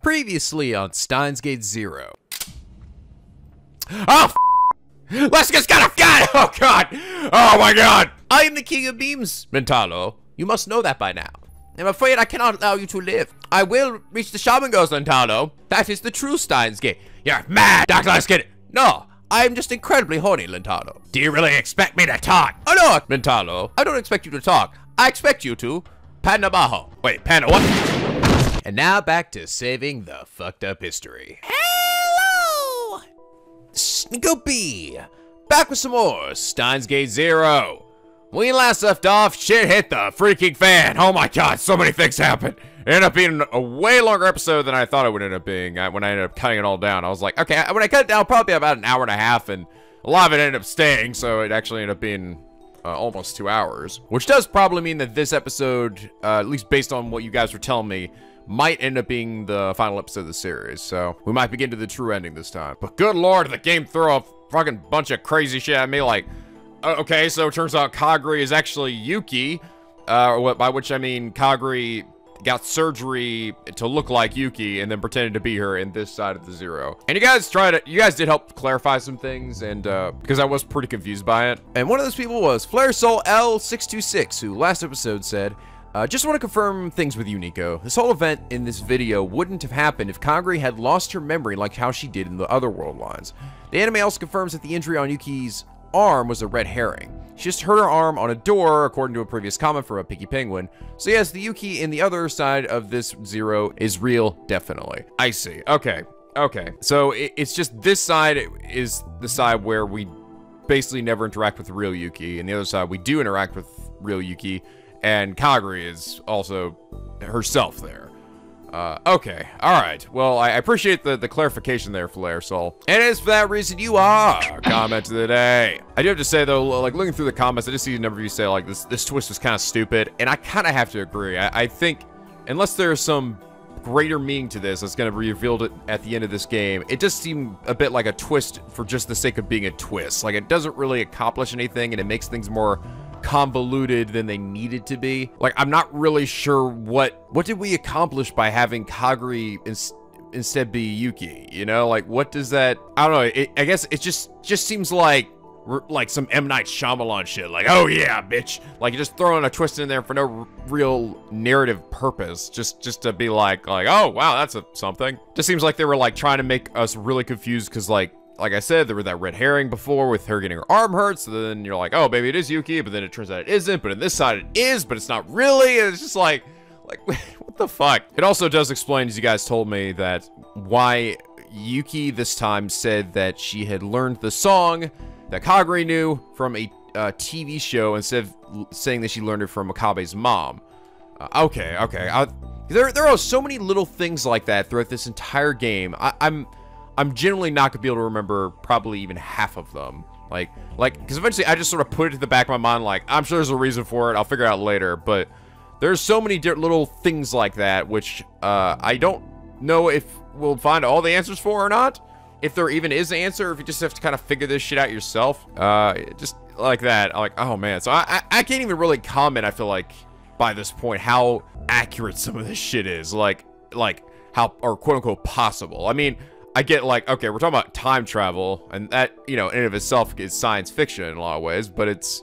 Previously on Steins Gate Zero. Oh, let's get got a gun! Oh god! Oh my god! I am the king of beams, Mentalo. You must know that by now. I'm afraid I cannot allow you to live. I will reach the shaman ghost, Mentalo. That is the true Steins Gate. You're mad, Dr. Luskin. No, I am just incredibly horny, Mentalo. Do you really expect me to talk? Oh no, Mentalo. I don't expect you to talk. I expect you to Panda Bajo. Wait, Panda what? And now back to saving the fucked up history. Hello! Snickoby! Back with some more Steins Gate Zero. When we last left off, shit hit the freaking fan. Oh my god, so many things happened. It ended up being a way longer episode than I thought it would end up being. When I ended up cutting it all down, I was like, okay, when I cut it down, probably about an hour and a half, and a lot of it ended up staying, so it actually ended up being almost 2 hours. Which does probably mean that this episode, at least based on what you guys were telling me, might end up being the final episode of the series, so we might begin to the true ending this time. But good lord, the game threw a fucking bunch of crazy shit at me, like, okay, so it turns out Kagri is actually Yuki, by which I mean Kagri got surgery to look like Yuki and then pretended to be her in this side of the Zero. And you guys did help clarify some things, and because I was pretty confused by it. And one of those people was Flare Soul L626, who last episode said, just want to confirm things with you, Nico. This whole event in this video wouldn't have happened if Kagri had lost her memory like how she did in the other world lines. The anime also confirms that the injury on Yuki's arm was a red herring. She just hurt her arm on a door, according to a previous comment from a Picky Penguin. So yes, the Yuki in the other side of this Zero is real, definitely. I see. Okay. Okay. So it's just this side is the side where we basically never interact with real Yuki, and the other side we do interact with real Yuki. And Kagri is also herself there. Okay, alright. Well, I appreciate the clarification there, Flare Soul. And it is for that reason you are comment of the day. I do have to say, though, like, looking through the comments, I just see a number of you say, like, this twist was kind of stupid. And I kind of have to agree. I think, unless there's some greater meaning to this that's going to be revealed at the end of this game, it just seemed a bit like a twist for just the sake of being a twist. Like, it doesn't really accomplish anything, and it makes things more convoluted than they needed to be. Like, I'm not really sure what did we accomplish by having Kagri instead be Yuki, you know? Like, what does that, I don't know, I guess it just seems like some M. Night Shyamalan shit, like, oh yeah, bitch, like you're just throwing a twist in there for no real narrative purpose, just to be like, oh wow, that's something. Just seems like they were like trying to make us really confused, because like I said, there was that red herring before with her getting her arm hurt, so then you're like, oh, maybe it is Yuki, but then it turns out it isn't, but in this side it is, but it's not really, and it's just like, what the fuck? It also does explain, as you guys told me, that why Yuki this time said that she had learned the song that Kagri knew from a TV show instead of saying that she learned it from Makabe's mom. Okay. There are so many little things like that throughout this entire game. I'm generally not gonna be able to remember probably even half of them. Like, because eventually I just sort of put it to the back of my mind, like, I'm sure there's a reason for it, I'll figure it out later, but there's so many little things like that, which, I don't know if we'll find all the answers for or not. If there even is an answer, if you just have to kind of figure this shit out yourself. Just like that, like, oh man. So I can't even really comment, I feel like, by this point, how accurate some of this shit is. Like, how, or quote-unquote possible. I mean, I get, like, okay, we're talking about time travel, and that, you know, in and of itself is science fiction in a lot of ways, but it's,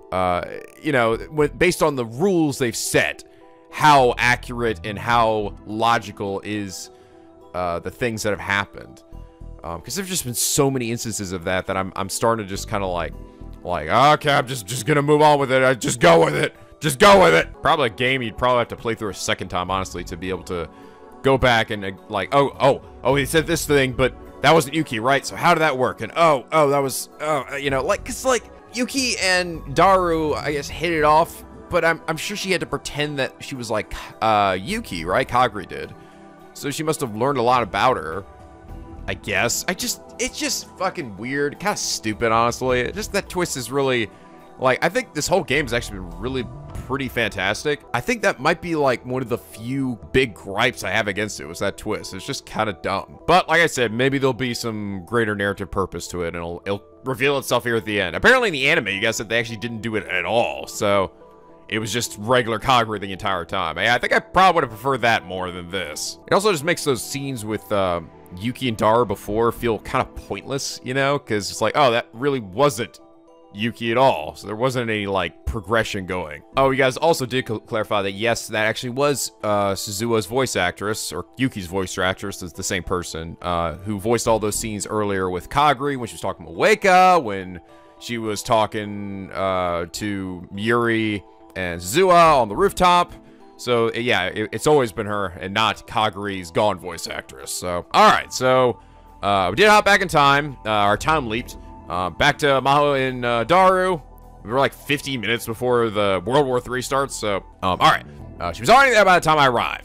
you know, based on the rules they've set, how accurate and how logical is the things that have happened. Because there's just been so many instances of that I'm starting to just kind of like, okay, I'm just gonna move on with it. Just go with it. Just go with it. Probably a game you'd probably have to play through a second time, honestly, to be able to go back and like, oh, he said this thing, but that wasn't Yuki, right? So how did that work? And oh, that was, you know, like, cause like Yuki and Daru, I guess, hit it off, but I'm sure she had to pretend that she was like Yuki, right? Kagri did, so she must have learned a lot about her, I guess. It's just fucking weird, kind of stupid, honestly. Just that twist is really, like, I think this whole game has actually been really pretty fantastic. I think that might be like one of the few big gripes I have against it, was that twist. It's just kind of dumb. But like I said, maybe there'll be some greater narrative purpose to it, and it'll reveal itself here at the end. Apparently in the anime, you guys said they actually didn't do it at all. So it was just regular Kagura the entire time. I think I probably would have preferred that more than this. It also just makes those scenes with Yuki and Daru before feel kind of pointless, you know? Because it's like, oh, that really wasn't Yuki at all. So there wasn't any, like, progression going. Oh, you guys also did clarify that, yes, that actually was Suzuha's voice actress, or Yuki's voice actress, is the same person, who voiced all those scenes earlier with Kagura when she was talking to Ueka, when she was talking to Yuri and Suzuha on the rooftop. So, yeah, it's always been her and not Kaguri's gone voice actress. So, alright, so we did hop back in time. Our time leaped. Back to Maho and Daru. We were like 50 minutes before the World War III starts, so, alright. She was already there by the time I arrived.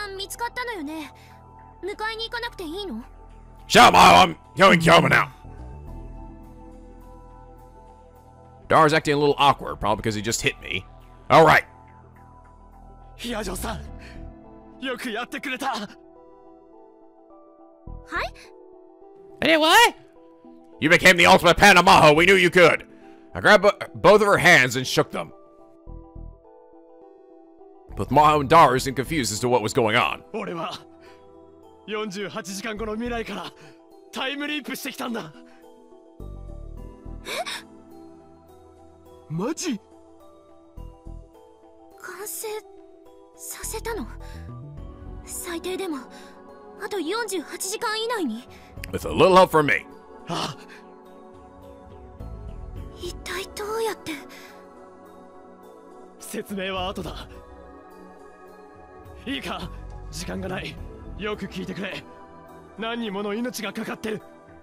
Shut up, Maho! I'm going Kyoma now! Daru's acting a little awkward, probably because he just hit me. Alright. Hiajo-san, yoku yatte kureta. Hi? I did what? You became the ultimate panda, Maho. We knew you could. I grabbed both of her hands and shook them. Both Maho and Daru seemed confused as to what was going on. 俺は48時間後の未来からタイムリープしてきたんだ。マジ？ 完成させたの？最低でもあと48時間以内に。 With a little help from me. ああ。 一体どうやって？ 説明は後だ。いいか、時間がない。よく聞いてくれ。何人もの命がかかってる。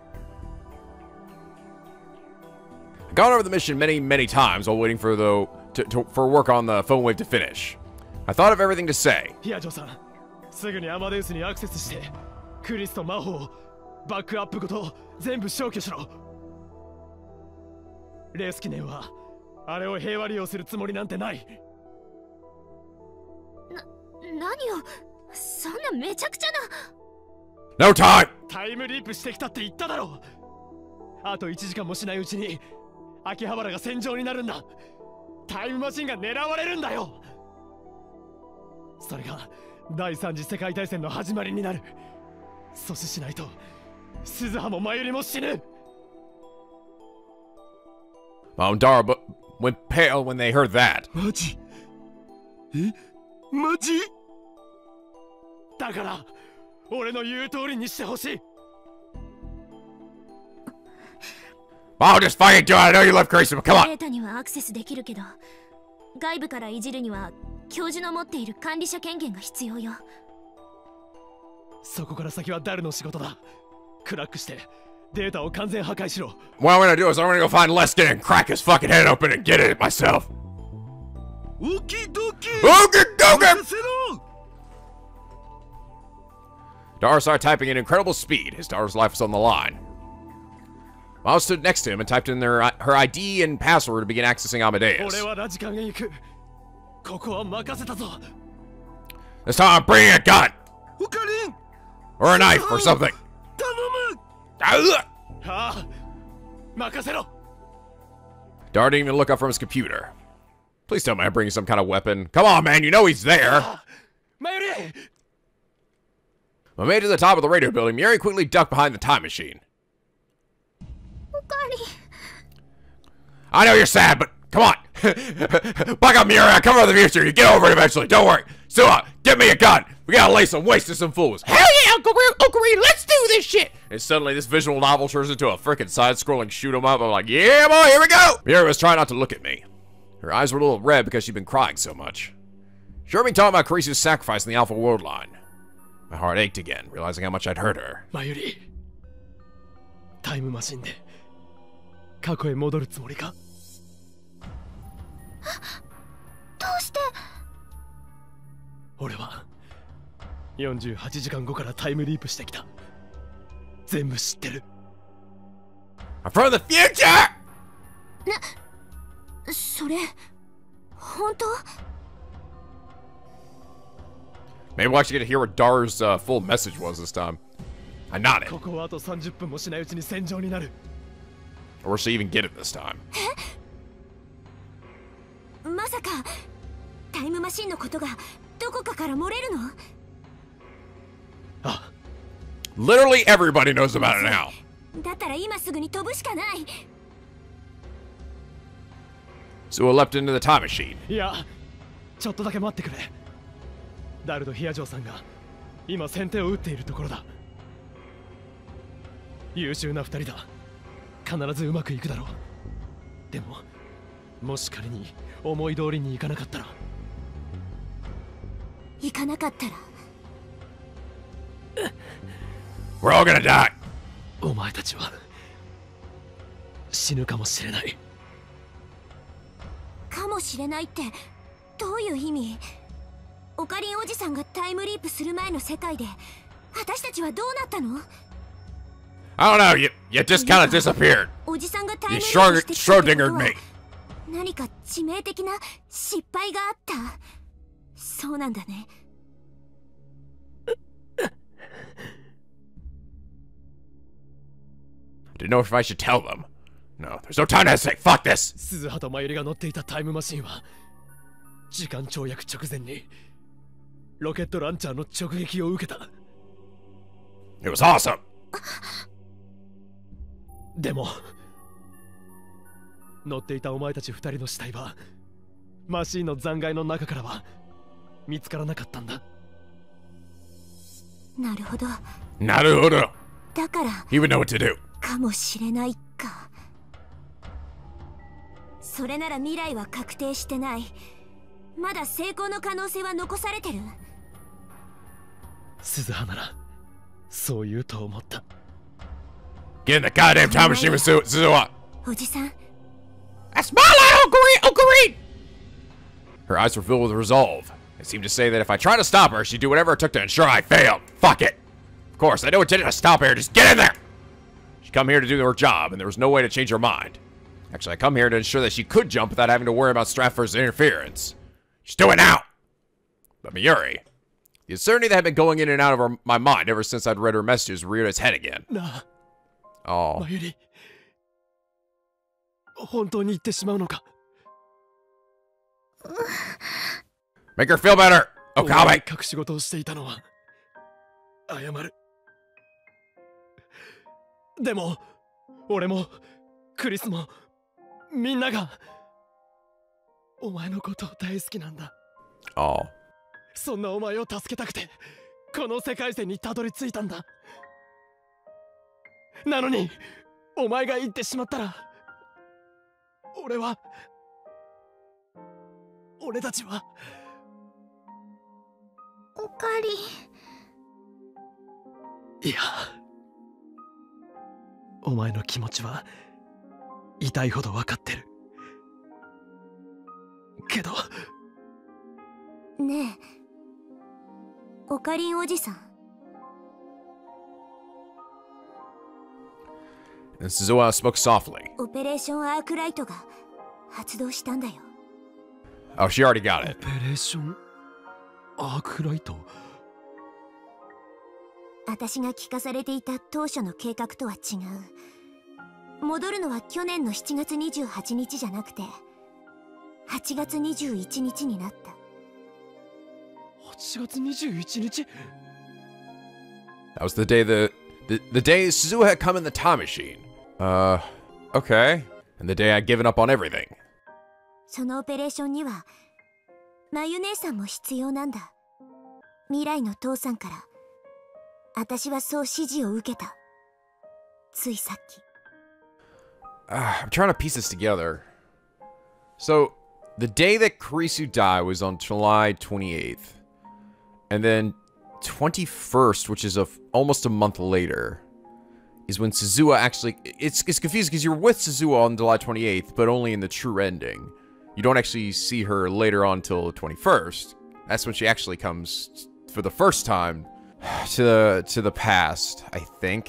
Gone over the mission many times while waiting for for work on the phone wave to finish. I thought of everything to say. ヒアジョさん、すぐにアマデウスにアクセスして、クリスと魔法をバックアップごと全部消去しろ。レース記念はあれを平和利用するつもりなんてない。 何を、そんなめちゃくちゃな。No time! タイムリープしてきたって言っただろ。あと1時間もしないうちに秋葉原が戦場になるんだ。タイムマシンが狙われるんだよ。それが第3次世界大戦の始まりになる。阻止しないと鈴葉もマユリも死ぬ。 Daru went pale when they heard that. マジ？え？マジ？だから俺の言う通りにしてほしい。 Oh, just fucking do it. I know you love Grace, but come on. データにはアクセスできるけど、外部からいじるには教授の持っている管理者権限が必要よ。 そこから先はダルの仕事だ。クラックしてデータを完全破壊しろ。 What I'm gonna do is I'm gonna go find Leskin and crack his fucking head open and get it myself. Okie dokie. Okay, okay. Daru started typing at incredible speed. His daughter's life was on the line. Miles stood next to him and typed in her ID and password to begin accessing Amadeus. This time I'm bringing a gun! Or a knife or something. Daru didn't even look up from his computer. Please tell me I'm bringing some kind of weapon. Come on, man, you know he's there. When made to the top of the radio building, Miri quickly ducked behind the time machine. I know you're sad, but come on. Back up, Miri. I come from the future. You get over it eventually. Don't worry. Suha, get me a gun. We gotta lay some waste to some fools. Hell yeah, Uncle Reed, let's do this shit. And suddenly this visual novel turns into a freaking side-scrolling shoot-'em-up. I'm like, yeah, boy, here we go. Miri was trying not to look at me. Her eyes were a little red because she'd been crying so much. She heard me talking about Carisu's sacrifice in the Alpha World line. My heart ached again, realizing how much I'd hurt her. Mayuri, タイムマシンで過去へ戻るつもりか？ どうして？ 俺は48時間後からタイムリープしてきた。全部知ってる。 I'm from the future! それ本当？ Maybe we'll actually get to hear what Daru's full message was this time. I nodded. ここはあと30分もしないうちに戦場になる。 Or will she even get it this time? まさかタイムマシンのことがどこかから漏れるの？ あ、 Literally everybody knows about it now. だったら今すぐに飛ぶしかない。 Suzuha leapt into the time machine. いや、ちょっとだけ待ってくれ。ダルド・ヒアジョーさんが今先手を打っているところだ。優秀な二人だ。必ずうまくいくだろう。でも、もし仮に思い通りにいかなかったら。 行かなかったら We're all gonna die. お前たちは死ぬかもしれない。 かもしれないってどういう意味？オカリンおじさんがタイムリープする前の世界で私たちはどうなったの？ I don't know. You just kind of disappeared. おじさんがタイム You リープしてきたってこと Schrodingered は me. 何か致命的な失敗があった。そうなんだね。 Didn't know if I should tell them. No, there's no time to hesitate. Fuck this. 鈴葉と真由里が乗っていたタイムマシンは時間跳躍直前にロケットランチャーの直撃を受けた。 It was awesome. でも乗っていたお前たち二人の死体はマシンの残骸の中からは見つからなかったんだ。 なるほど。 Naruhodo. だから He would know what to do. かもしれないか。それなら未来は確定してない。まだ成功の可能性は残されてる。 鈴葉ならそう言うと思った。 Get in the goddamn time machine with Suzuha. おじさん、 That's my line, Ocarine! Her eyes were filled with resolve. It seemed to say that if I tried to stop her, she'd do whatever it took to ensure I failed. Fuck it. Of course, I know it didn't stop her. Just get in there! She'd come here to do her job, and there was no way to change her mind. Actually, I come here to ensure that she could jump without having to worry about Stratford's interference. She's doing it now! But Mayuri, the uncertainty that had been going in and out of my mind ever since I'd read her messages reared its head again. なあ、 Oh. 真由里、本当に言ってしまうのか？ Make her feel better! お前 Okami! に隠し事をしていたのは謝る。でも俺もクリスもみんながお前のことを大好きなんだ。 Oh. そんなお前を助けたくてこの世界線にたどり着いたんだ。なのにお前が言ってしまったら俺たちは。 おかり。 いや、お前の気持ちは痛いほど分かってるけど。 ねえ、オカリンおじさん。 And Suzuha spoke softly. オペレーションアークライトが発動したんだよ。 Oh, she already got オ it. ペレーションアークライト。 私が聞かされていた当初の計画とは違う。戻るのは去年の7月28日じゃなくて8月21日になった。 8月21日？ That was the day the day Suzuha had come in the time machine. Okay. And the day I'd given up on everything. そのオペレーションにはまゆ姉さんも必要なんだ。未来の父さんから私はそう指示を受けた。ついさっき。 I'm trying to piece this together. So, the day that Kurisu died was on July 28th. And then 21st, which is almost a month later, is when Suzuha actually... It's confusing because you're with Suzuha on July 28th, but only in the true ending. You don't actually see her later on till the 21st. That's when she actually comes for the first time to the past, I think.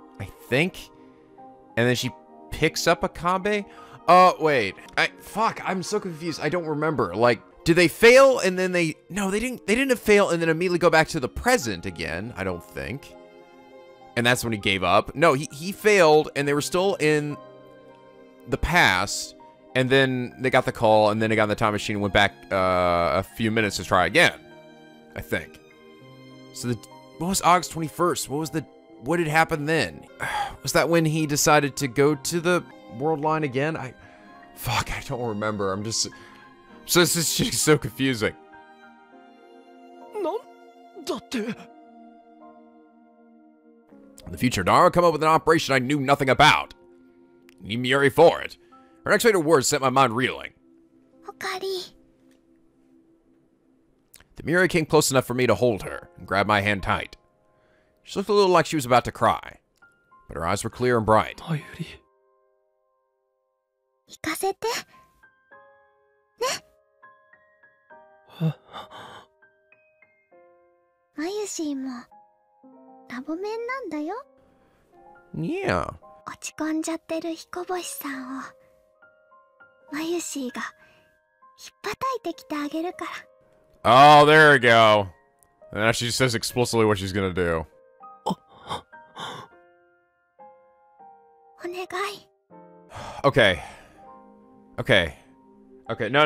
And then she picks up Akabe? Wait. Fuck, I'm so confused. I don't remember. Like, did they fail and then they... No, they didn't fail and then immediately go back to the present again, I don't think. And that's when he gave up. No, he failed and they were still in the past. and then they got the call, and then they got in the time machine and went back a few minutes to try again, I think. So what was August 21st? What had happened then? Was that when he decided to go to the world line again? Fuck, I don't remember. So this is just so confusing. In the future, Daru come up with an operation I knew nothing about. Need Miyuri for it. Her unexpected words set my mind reeling. Hokari. The Miyuri came close enough for me to hold her and grab my hand tight. She looked a little like she was about to cry, but her eyes were clear and bright. Mayuri. 行かせて。ね。マユシーもラボメンなんだよ。 Yeah. 落ち込んじゃってる彦星さんをマユシーが引っ叩いてきてあげるから。 Oh, there we go. And now she says explicitly what she's gonna do. お願い。 Okay. Okay. Okay. No.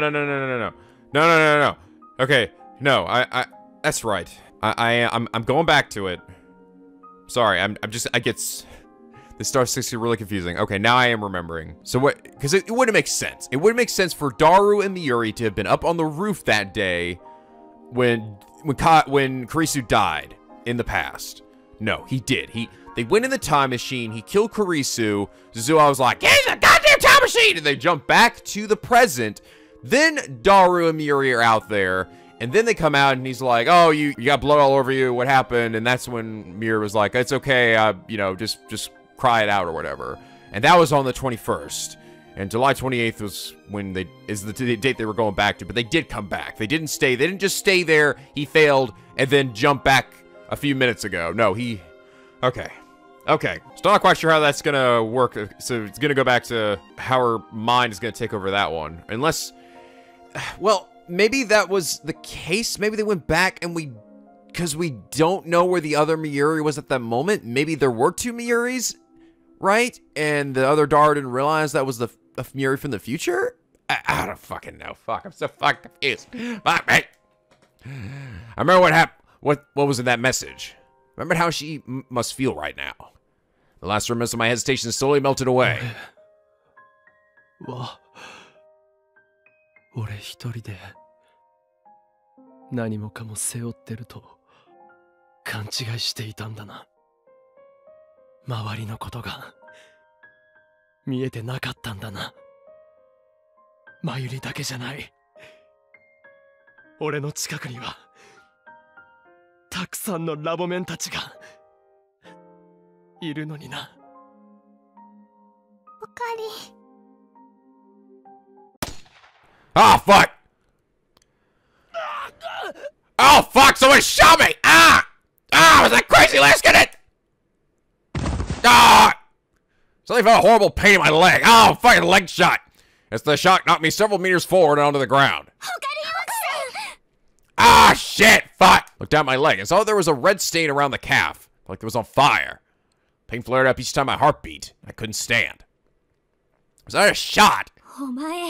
Okay. No. That's right. I'm going back to it. Sorry. This starts to get really confusing. Okay, now I am remembering. So what? Because it wouldn't make sense. It wouldn't make sense for Daru and Miyuri to have been up on the roof that day when Kurisu died in the past. No, he did. They went in the time machine. He killed Kurisu. Zuzua was like, "Get in the goddamn time machine!" And they jump back to the present. Then Daru and Miyuri are out there. And then they come out and he's like, "Oh, you got blood all over you. What happened?" And that's when Miyuri was like, "It's okay. Just cry it out or whatever." And that was on the 21st. And July 28th was the date they were going back to. But they did come back. They didn't stay. They didn't just stay there. He failed and then jump back a few minutes ago. No, okay. Still not quite sure how that's gonna work. So it's gonna go back to how her mind is gonna take over that one. Unless, well, maybe that was the case. Maybe they went back and because we don't know where the other Miyuri was at that moment. Maybe there were two Miyuris, right? And the other Daru didn't realize that was the Miyuri from the future? I don't fucking know. Fuck, I'm so fucking confused. Fuck, mate. I remember what happened. What was in that message? Remember how she must feel right now. The last remnants of my hesitation slowly melted away. 俺一人で何もかも背負ってると勘違いしていたんだな。周りのことが見えてなかったんだな。マユリだけじゃない。俺の近くにはたくさんのラボメンたちがいるのにな。 おかり。 Oh, fuck! Oh, fuck! Someone shot me! Was that crazy last minute? Suddenly felt a horrible pain in my leg. Oh, fucking leg shot! As the shock knocked me several meters forward and onto the ground. Shit! Fuck! Looked down my leg and saw there was a red stain around the calf, like it was on fire. Pain flared up each time my heart beat. I couldn't stand. Was that a shot? お前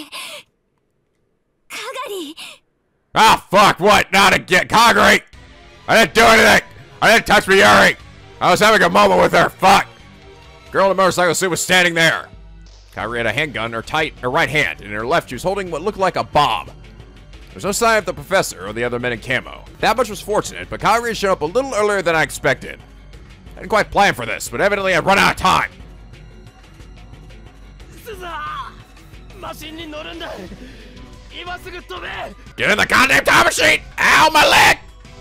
Kagari! Fuck, what? Not again. Kagari! I didn't do anything! I didn't touch Miyuri! I was having a moment with her. Fuck! Girl in the motorcycle suit was standing there. Kagari had a handgun in her right hand, and in her left she was holding what looked like a bomb. There was no sign of the professor or the other men in camo. That much was fortunate, but Kagari showed up a little earlier than I expected. I didn't quite plan for this, but evidently I'd run out of time. Get in the goddamn time machine! Ow, my leg!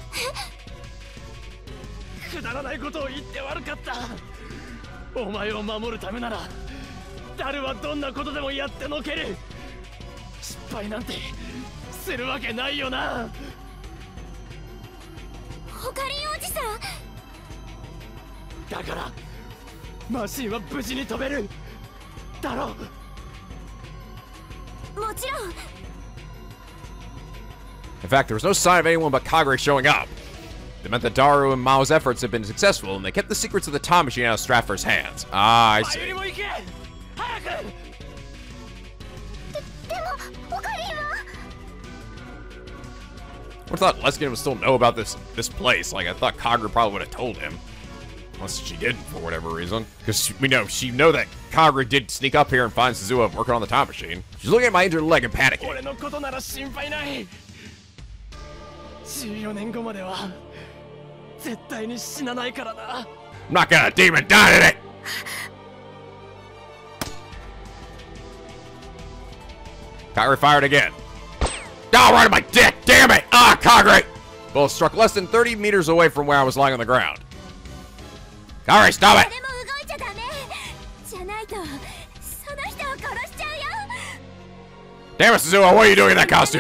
くだらないことを言って悪かった。お前を守るためなら誰はどんなことでもやってのける。失敗なんてするわけないよな。 ホカリンおじさん。 だからマシンは無事に飛べるだろう。 もちろん。 In fact, there was no sign of anyone but Kagari showing up. It meant that Daru and Mao's efforts had been successful, and they kept the secrets of the time machine out of Stratford's hands. I see. I thought Luskin would still know about this place. Like, I thought Kagura probably would have told him. Unless she didn't, for whatever reason. Because she know that Kagura did sneak up here and find Suzuha working on the time machine. She's looking at my injured leg and panicking. 俺のことなら心配ない。14年後までは絶対に死なないからな。 I'm not gonna demon die today! Kagura fired again. Oh, right on my dick! Damn it! Ah, Kagura! Bullet struck less than 30 meters away from where I was lying on the ground. Kagura, stop it! Damn it, Suzuha, what are you doing in that costume?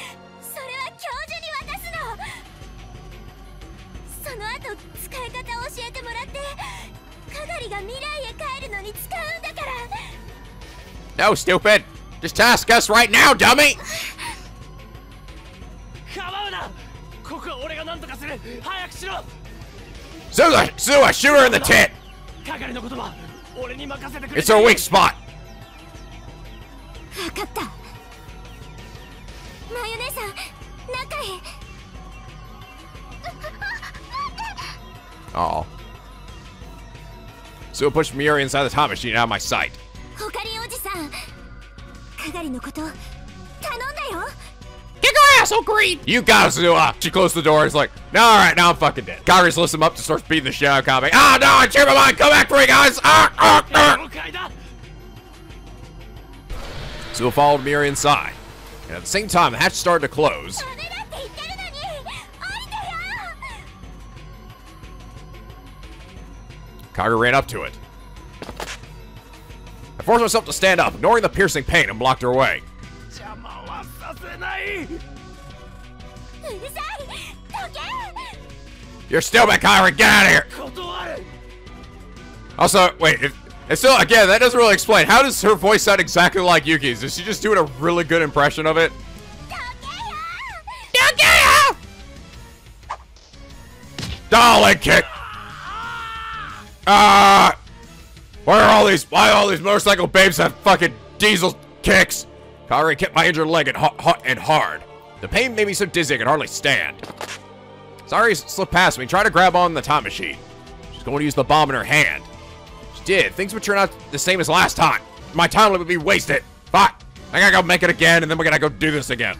No, stupid! Just task us right now, dummy! Suzuha, shoot her in the tit! It's her weak spot! Oh. Suzuha pushed Miuri inside the time machine out of my sight. Kick her ass, Green! You got it, Suzuha! She closed the door and is like, no, alright, now I'm fucking dead. Kagura lifts him up to start beating the shit out of Kame. Ah, no, I changed my mind! Come back for me, guys! Suzuha followed Miuri inside. And at the same time, the hatch started to close. Kagura ran up to it. I forced myself to stand up, ignoring the piercing pain, and blocked her way. You're stupid, Kagura! Get out of here! Also, wait, it's still, again, that doesn't really explain. How does her voice sound exactly like Yuki's? Is she just doing a really good impression of it? Dolly kick! Why all these motorcycle babes have fucking diesel kicks? Kagura kicked my injured leg and hard. The pain made me so dizzy I could hardly stand. Sari slipped past me, trying to grab on the time machine. She's going to use the bomb in her hand. She did. Things would turn out the same as last time. My time would be wasted. Fuck. I gotta go make it again, and then we're gonna go do this again.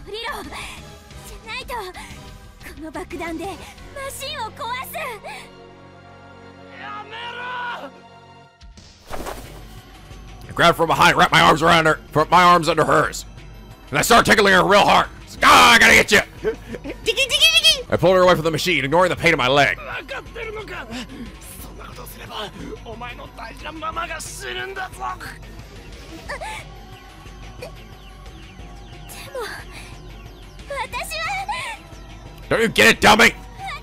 I grabbed from behind, wrapped my arms around her, put my arms under hers. And I started tickling her real hard. I gotta get you! I pulled her away from the machine, ignoring the pain in my leg. Don't you get it, dummy?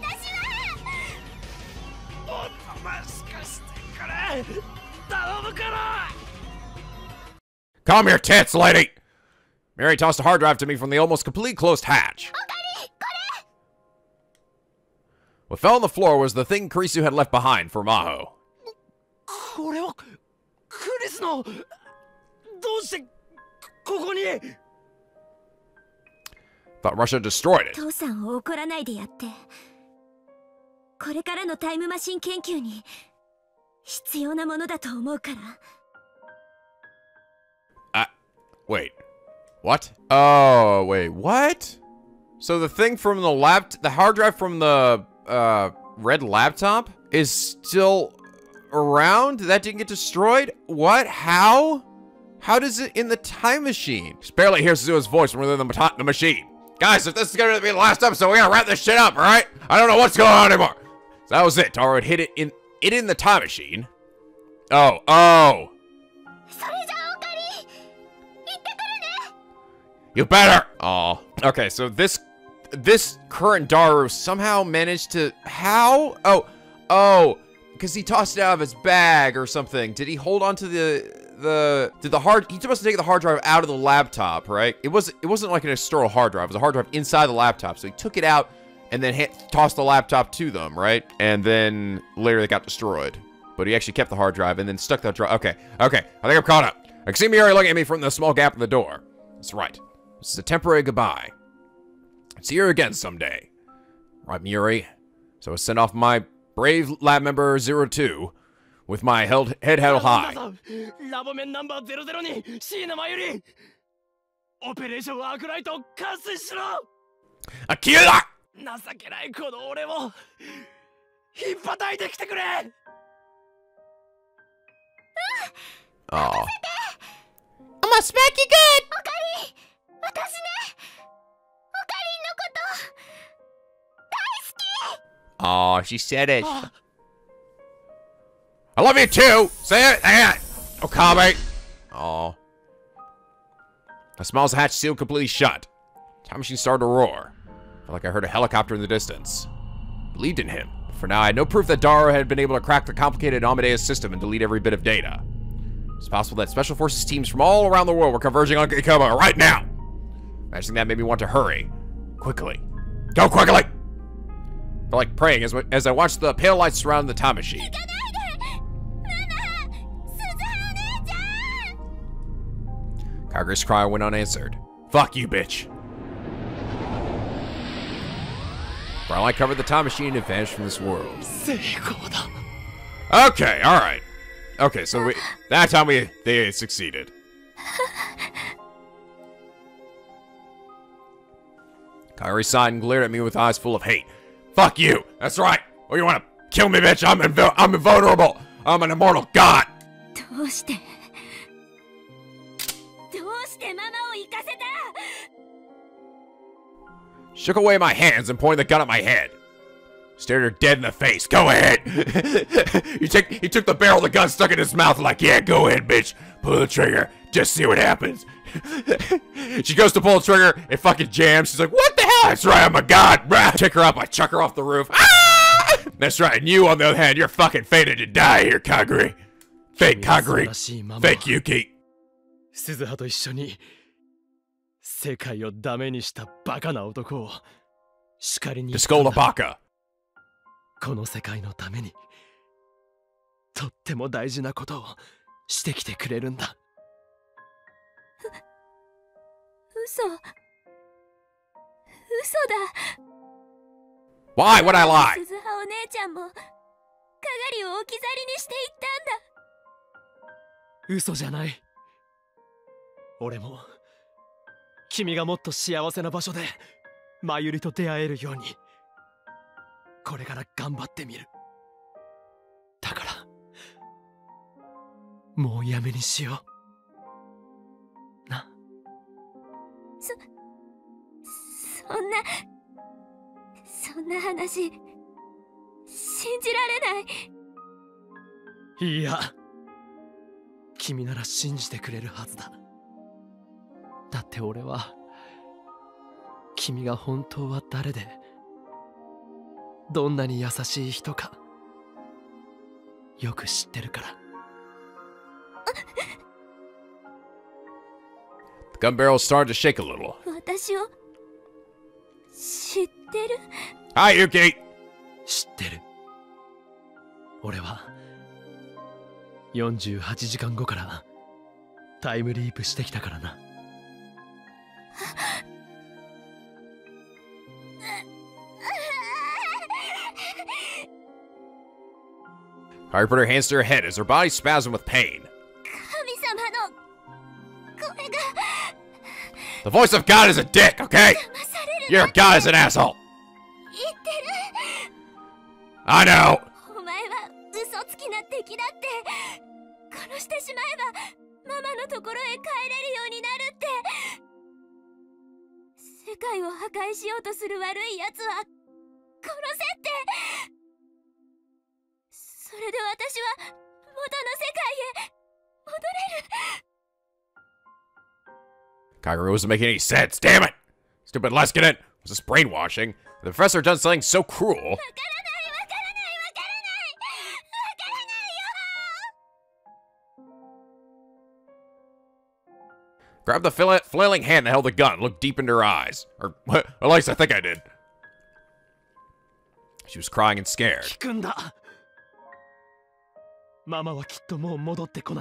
Calm your tits, lady! Mary tossed a hard drive to me from the almost completely closed hatch. What fell on the floor was the thing Kurisu had left behind for Maho. Thought Russia destroyed it. Wait. What? Oh, wait, what? So the thing from the hard drive from the red laptop is still around? That didn't get destroyed? What? How? How does it in the time machine? Just barely hear Suzuha's voice from within the machine. Guys, if this is gonna be the last episode, we gotta wrap this shit up, alright? I don't know what's going on anymore. So that was it. Taro had hit it in the time machine. Oh. You better! Oh. Okay, so this current Daru somehow managed to... How? Oh. Because he tossed it out of his bag or something. Did he hold on to Did the hard... He supposed to take the hard drive out of the laptop, right? It wasn't like an external hard drive. It was a hard drive inside the laptop. So he took it out and then tossed the laptop to them, right? And then later it got destroyed. But he actually kept the hard drive and then stuck that drive... Okay. I think I'm caught up. I can see Miuri looking at me from the small gap in the door. That's right. This is a temporary goodbye. See her again someday. Right, Yuri? So I sent off my brave lab member 02 with my head held high. ラボメンナンバー00に椎名真由里オペレーションアークライトを完遂しろ Akira! 情けないこの俺を引っ叩いてきてくれ Aw. I'm gonna smack you good! おかりん私ねおかりんのこと大好き Aw, she said it. I love you too! Say it! Okabe! Aw. I smells the hatch sealed completely shut. Time machine started to roar. Felt like I heard a helicopter in the distance. Believed in him. For now, I had no proof that Dara had been able to crack the complicated Amadeus system and delete every bit of data. It's possible that Special Forces teams from all around the world were converging on Ikoba right now. Imagining that made me want to hurry. Quickly. Go quickly! Felt like praying as I watched the pale lights surround the time machine. Kagura's cry went unanswered. Fuck you, bitch. Starlight covered the time machine and vanished from this world. Okay, alright. Okay, so that time they succeeded. Kairi sighed and glared at me with eyes full of hate. Fuck you! That's right! Oh, you wanna kill me, bitch? I'm invulnerable! I'm an immortal god! Shook away my hands and pointed the gun at my head. Stared her dead in the face. Go ahead! He took the barrel of the gun, stuck it in his mouth, like, yeah, go ahead, bitch. Pull the trigger. Just see what happens. She goes to pull the trigger, it fucking jams. She's like, what the hell? That's right, I'm a god. Pick her up, I chuck her off the roof. Ah! That's right, and you, on the other hand, you're fucking fated to die here, Kaguri. Fake Kaguri. Fake Yuki. 鈴葉と一緒に世界をダメにしたバカな男を叱りに行ったんだ。 Discola Baka. この世界のためにとっても大事なことをしてきてくれるんだ。 嘘だ。 Why would I lie? 鈴葉お姉ちゃんもかがりを置き去りにしていったんだ。 嘘じゃない。俺も君がもっと幸せな場所で真由里と出会えるようにこれから頑張ってみる。だからもうやめにしような。 そんな話信じられない。 いや、君なら信じてくれるはずだ。だって俺は君が本当は誰でどんなに優しい人かよく知ってるから。 The gun barrel started to shake a little. 私を知ってる？ Hi, Yuki! 知ってる。俺は48時間後からタイムリープしてきたからな。 Kari put her hands to her head as her body spasmed with pain. The voice of God is a dick, okay? Your God is an asshole. I know. お前は嘘つきな敵だって。殺してしまえばママのところへ帰れるようになるって。世界を破壊しようとする悪い奴は殺せって。それで私は元の世界へ戻れる。 Kagura wasn't making any sense. Damn it! Stupid Leskin. Was this brainwashing? The professor had done something so cruel. Grabbed the flailing hand that held the gun, looked deep into her eyes. Or at least I think I did. She was crying and scared. 聞くんだ。ママはきっともう戻ってこない。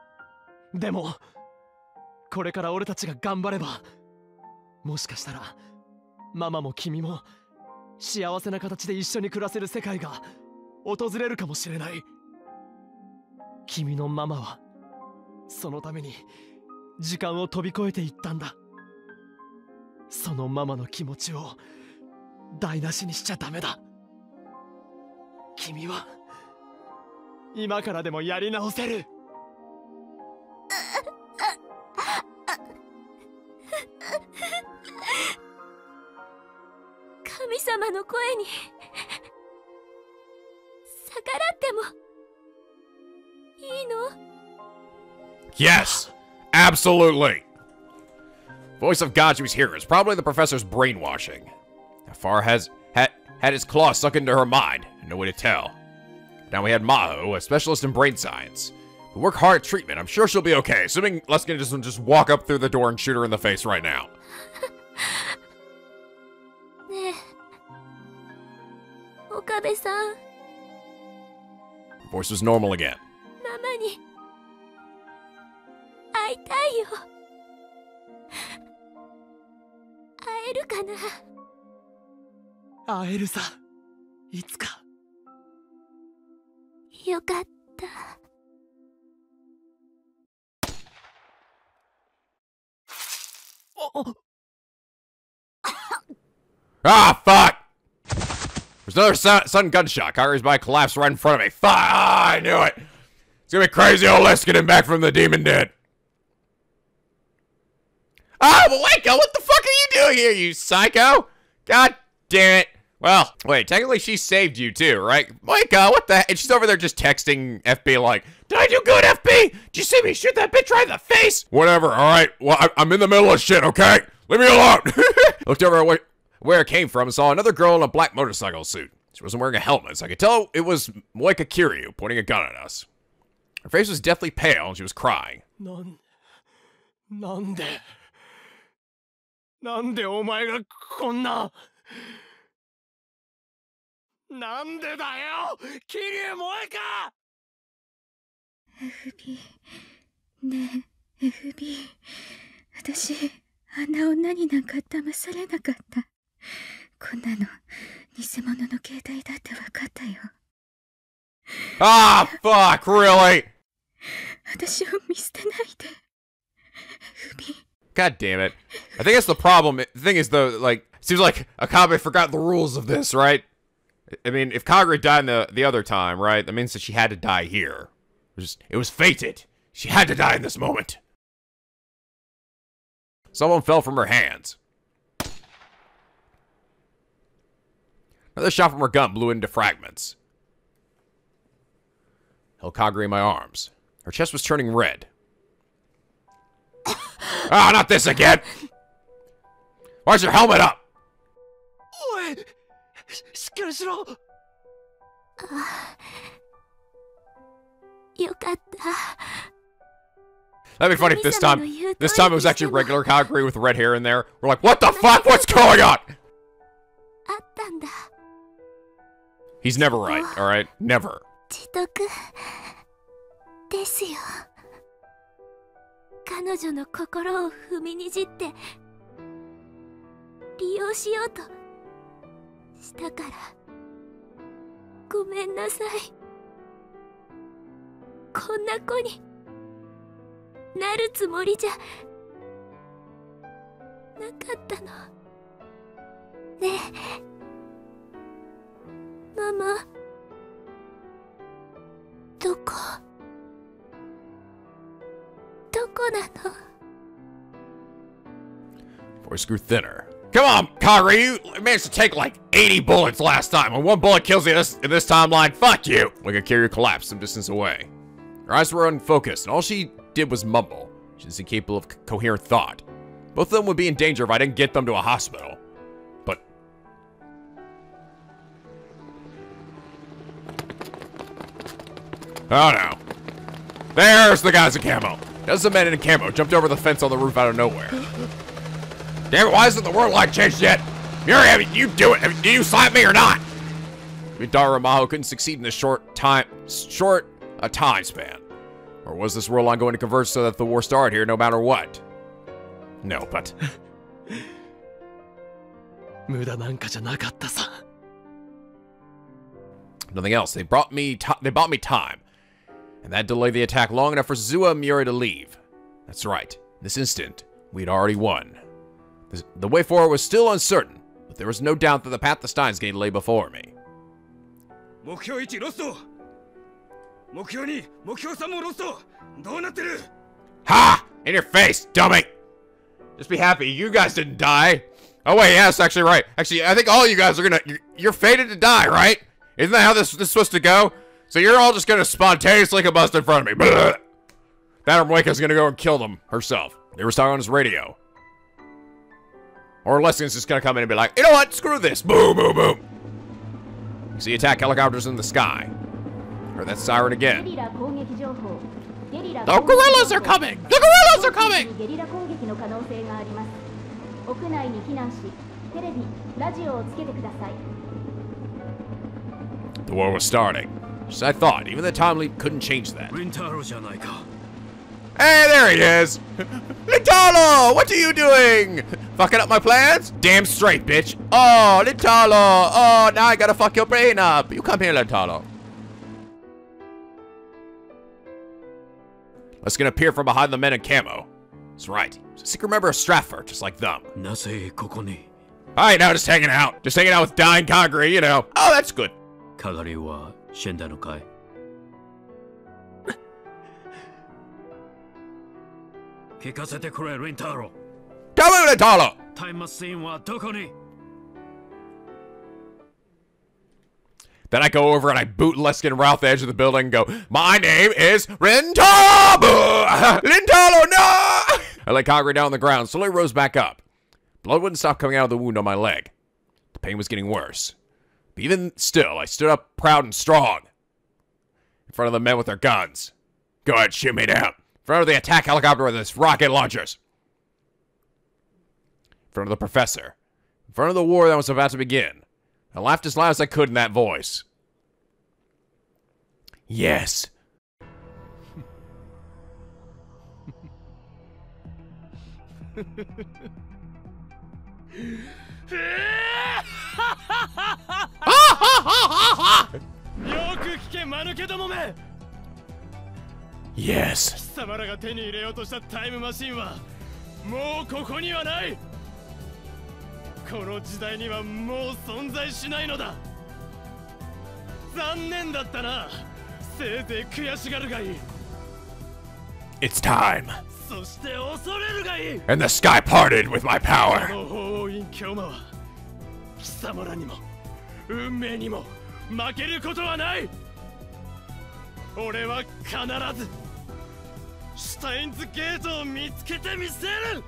でもこれから俺たちが頑張ればもしかしたらママも君も幸せな形で一緒に暮らせる世界が訪れるかもしれない。君のママはそのために時間を飛び越えていったんだ。そのママの気持ちを台無しにしちゃダメだ。君は今からでもやり直せる。 神様の声に逆らってもいいの？ Yes, absolutely. Voice of God she was hearing is probably the professor's brainwashing. Afar had his claws sunk into her mind, no way to tell. Now we had Maho, a specialist in brain science. We work hard at treatment. I'm sure she'll be okay, assuming Luskin doesn't just walk up through the door and shoot her in the face right now. Okabe-san. Voice was normal again. Mama ni aitai yo. Aeru kana? 会えるさ、いつか。 よかった。 Ah, fuck! There's another sudden gunshot. Kaguri's body collapsed right in front of me. Fuck! Ah, I knew it! It's gonna be crazy old Les getting back from the demon den. Ah, Moeka, what the fuck are you doing here, you psycho? God damn it. Well, wait, technically she saved you too, right? Moeka, what the heck? And she's over there just texting FB like, did I do good, FB? Did you see me shoot that bitch right in the face? Whatever, alright. Well, I'm in the middle of shit, okay? Leave me alone. Looked over at where it came from and saw another girl in a black motorcycle suit. She wasn't wearing a helmet, so I could tell it was Moeka Kiryu pointing a gun at us. Her face was deathly pale and she was crying. なんでお前がこんな。なんでだよ、桐生萌か。 FB ねえ FB 私あんな女になんか騙されなかった。こんなの偽物の携帯だって分かったよ。 Ah, fuck, really? 私を見捨てないで FB。 God damn it. I think that's the problem. The thing is, though, like, seems like Akabe forgot the rules of this, right? I mean, if Kaguri died the other time, right, that means that she had to die here. It was fated. She had to die in this moment. Someone fell from her hands. Another shot from her gun blew into fragments. Held Kaguri in my arms. Her chest was turning red. Ah, not this again! Why's your helmet up? おい、しっかりしろ。 よかった。 That'd be funny if this time it was actually regular Kaguri with red hair in there. We're like, what the fuck? What's going on? あったんだ。 He's never right, alright? Never. 自得ですよ。彼女の心を踏みにじって利用しようとしたからごめんなさい。こんな子になるつもりじゃなかったの。ねえママ、どこなの？ Voice grew thinner. Come on, Kaguri, you managed to take like 80 bullets last time. When one bullet kills you in this timeline, fuck you! Like a Kiryu collapsed some distance away. Her eyes were unfocused, and all she did was mumble. She was incapable of coherent thought. Both of them would be in danger if I didn't get them to a hospital. But... oh no. There's the guys in camo. Dozens of men in camo jumped over the fence on the roof out of nowhere. Damn it, why hasn't the world light changed yet? Miri, you do it. Do you slap me or not? Midara and Maho couldn't succeed in this short time span. Or was this world line going to converge so that the war started here no matter what? No, but... 無駄なんかじゃなかったさ。 Nothing else. They bought me time. And that delayed the attack long enough for Zua and Miura to leave. That's right. In this instant, we'd already won. The way forward was still uncertain, but there was no doubt that the path to Steins Gate lay before me. 目標1ロスト。目標2、目標3もロスト。どうなってる？ Ha! In your face, dummy! Just be happy you guys didn't die. Oh wait, yeah, that's actually right. Actually, I think all you guys are you're fated to die, right? Isn't that how this is supposed to go? So you're all just gonna spontaneously combust in front of me. Blah. That Moika's gonna go and kill them herself. They were talking on his radio. Or Lessing's just gonna come in and be like, you know what? Screw this. Boom, boom, boom. You see attack helicopters in the sky. Heard that siren again. The gorillas are coming! The gorillas are coming! The war was starting. Just as I thought, even the time leap couldn't change that. ウィンターロじゃないか。 Hey, there he is! Lintalo! What are you doing? Fucking up my plans? Damn straight, bitch. Oh, Lintalo! Oh, now I gotta fuck your brain up. You come here, Lintalo. Let's gonna appear from behind the men in camo. That's right. He's a secret member of Stratford, just like them. なぜここに？ Alright, now just hanging out. Just hanging out with dying Kagura, you know. Oh, that's good. カガリは死んだのかい？聞かせてくれ、リンタロ。 Tell me, Lintalo! タイムマシンはどこに？ Then I go over and I boot Leskin right off the edge of the building and go, my name is Rintalo! Lintalo, no! I let Kagura down on the ground, slowly rose back up. Blood wouldn't stop coming out of the wound on my leg. The pain was getting worse. But even still, I stood up proud and strong. In front of the men with their guns. Go ahead, shoot me down. In front of the attack helicopter with its rocket launchers. In front of the professor. In front of the war that was about to begin. I laughed as loud as I could in that voice. Yes. Yes. 貴様らが手に入れようとしたタイムマシンはもうここにはない。この時代にはもう存在しないのだ。残念だったな。せいぜい悔しがるがいい。 It's time. そして恐れるがいい。 And the sky parted with my こ power. の法王院教魔は貴様らにも運命にも負けることはない。俺は必ずシュタインズゲートを見つけてみせる。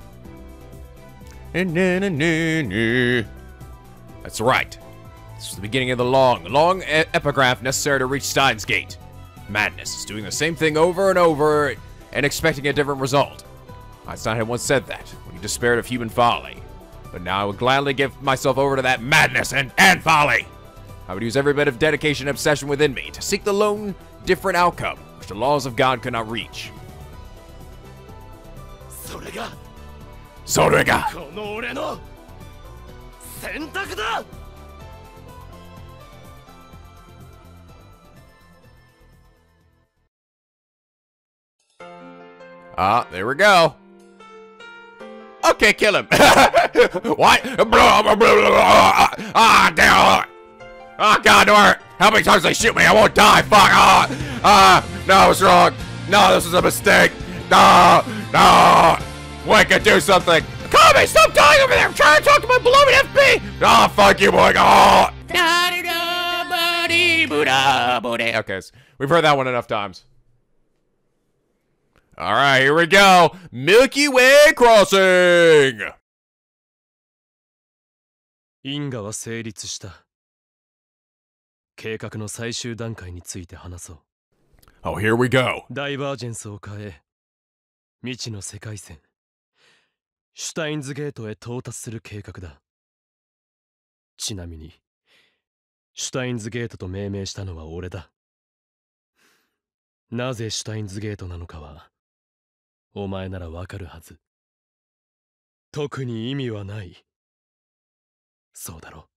That's right. This is the beginning of the long epigraph necessary to reach Steins Gate. Madness is doing the same thing over and over and expecting a different result. Einstein had once said that when he despaired of human folly. But now I would gladly give myself over to that madness and folly. I would use every bit of dedication and obsession within me to seek the lone, different outcome which the laws of God could not reach. それが Sorega! この俺の選択だ。 Ah, there we go. Okay, kill him. What? Ah, damn. Oh, God, no. How many times they shoot me? I won't die. Fuck. No, I was wrong. No, this was a mistake. No. Wait, can do something. Kami, stop dying over there. I'm trying to talk to my beloved FB. Oh, fuck you, boy. Oh. Okay, so we've heard that one enough times. All right, here we go. Milky Way Crossing. 因果は成立した。計画の最終段階について話そう。 Oh, here we go. ダイバージェンスを変え、未知の世界線、シュタインズゲートへ到達する計画だ。ちなみに、シュタインズゲートと命名したのは俺だ。なぜシュタインズゲートなのかは、お前ならわかるはず。特に意味はない。 そうだろ。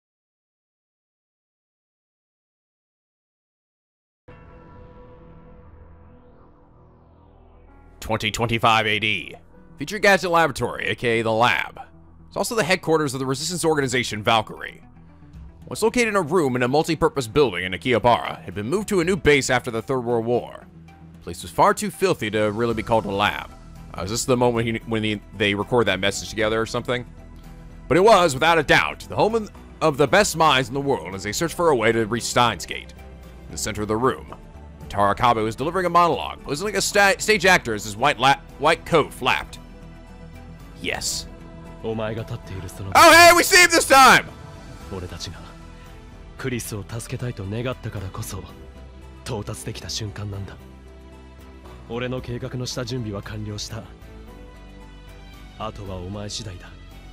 2025 AD. Future Gadget Laboratory, aka the Lab. It's also the headquarters of the resistance organization Valkyrie. Once located in a room in a multi-purpose building in Akihabara, it had been moved to a new base after the Third World War. The place was far too filthy to really be called a lab. Is this the moment when they record that message together or something? But it was, without a doubt, the home of the best minds in the world as they searched for a way to reach Steins Gate. In the center of the room, Rintaro Akabe was delivering a monologue, posing like a stage actor as his white coat flapped. Yes. Oh hey, we see him this time! 俺たちがクリスを助けたいと願ったからこそ到達できた瞬間なんだ。俺の計画の下準備は完了した。あとはお前次第だ。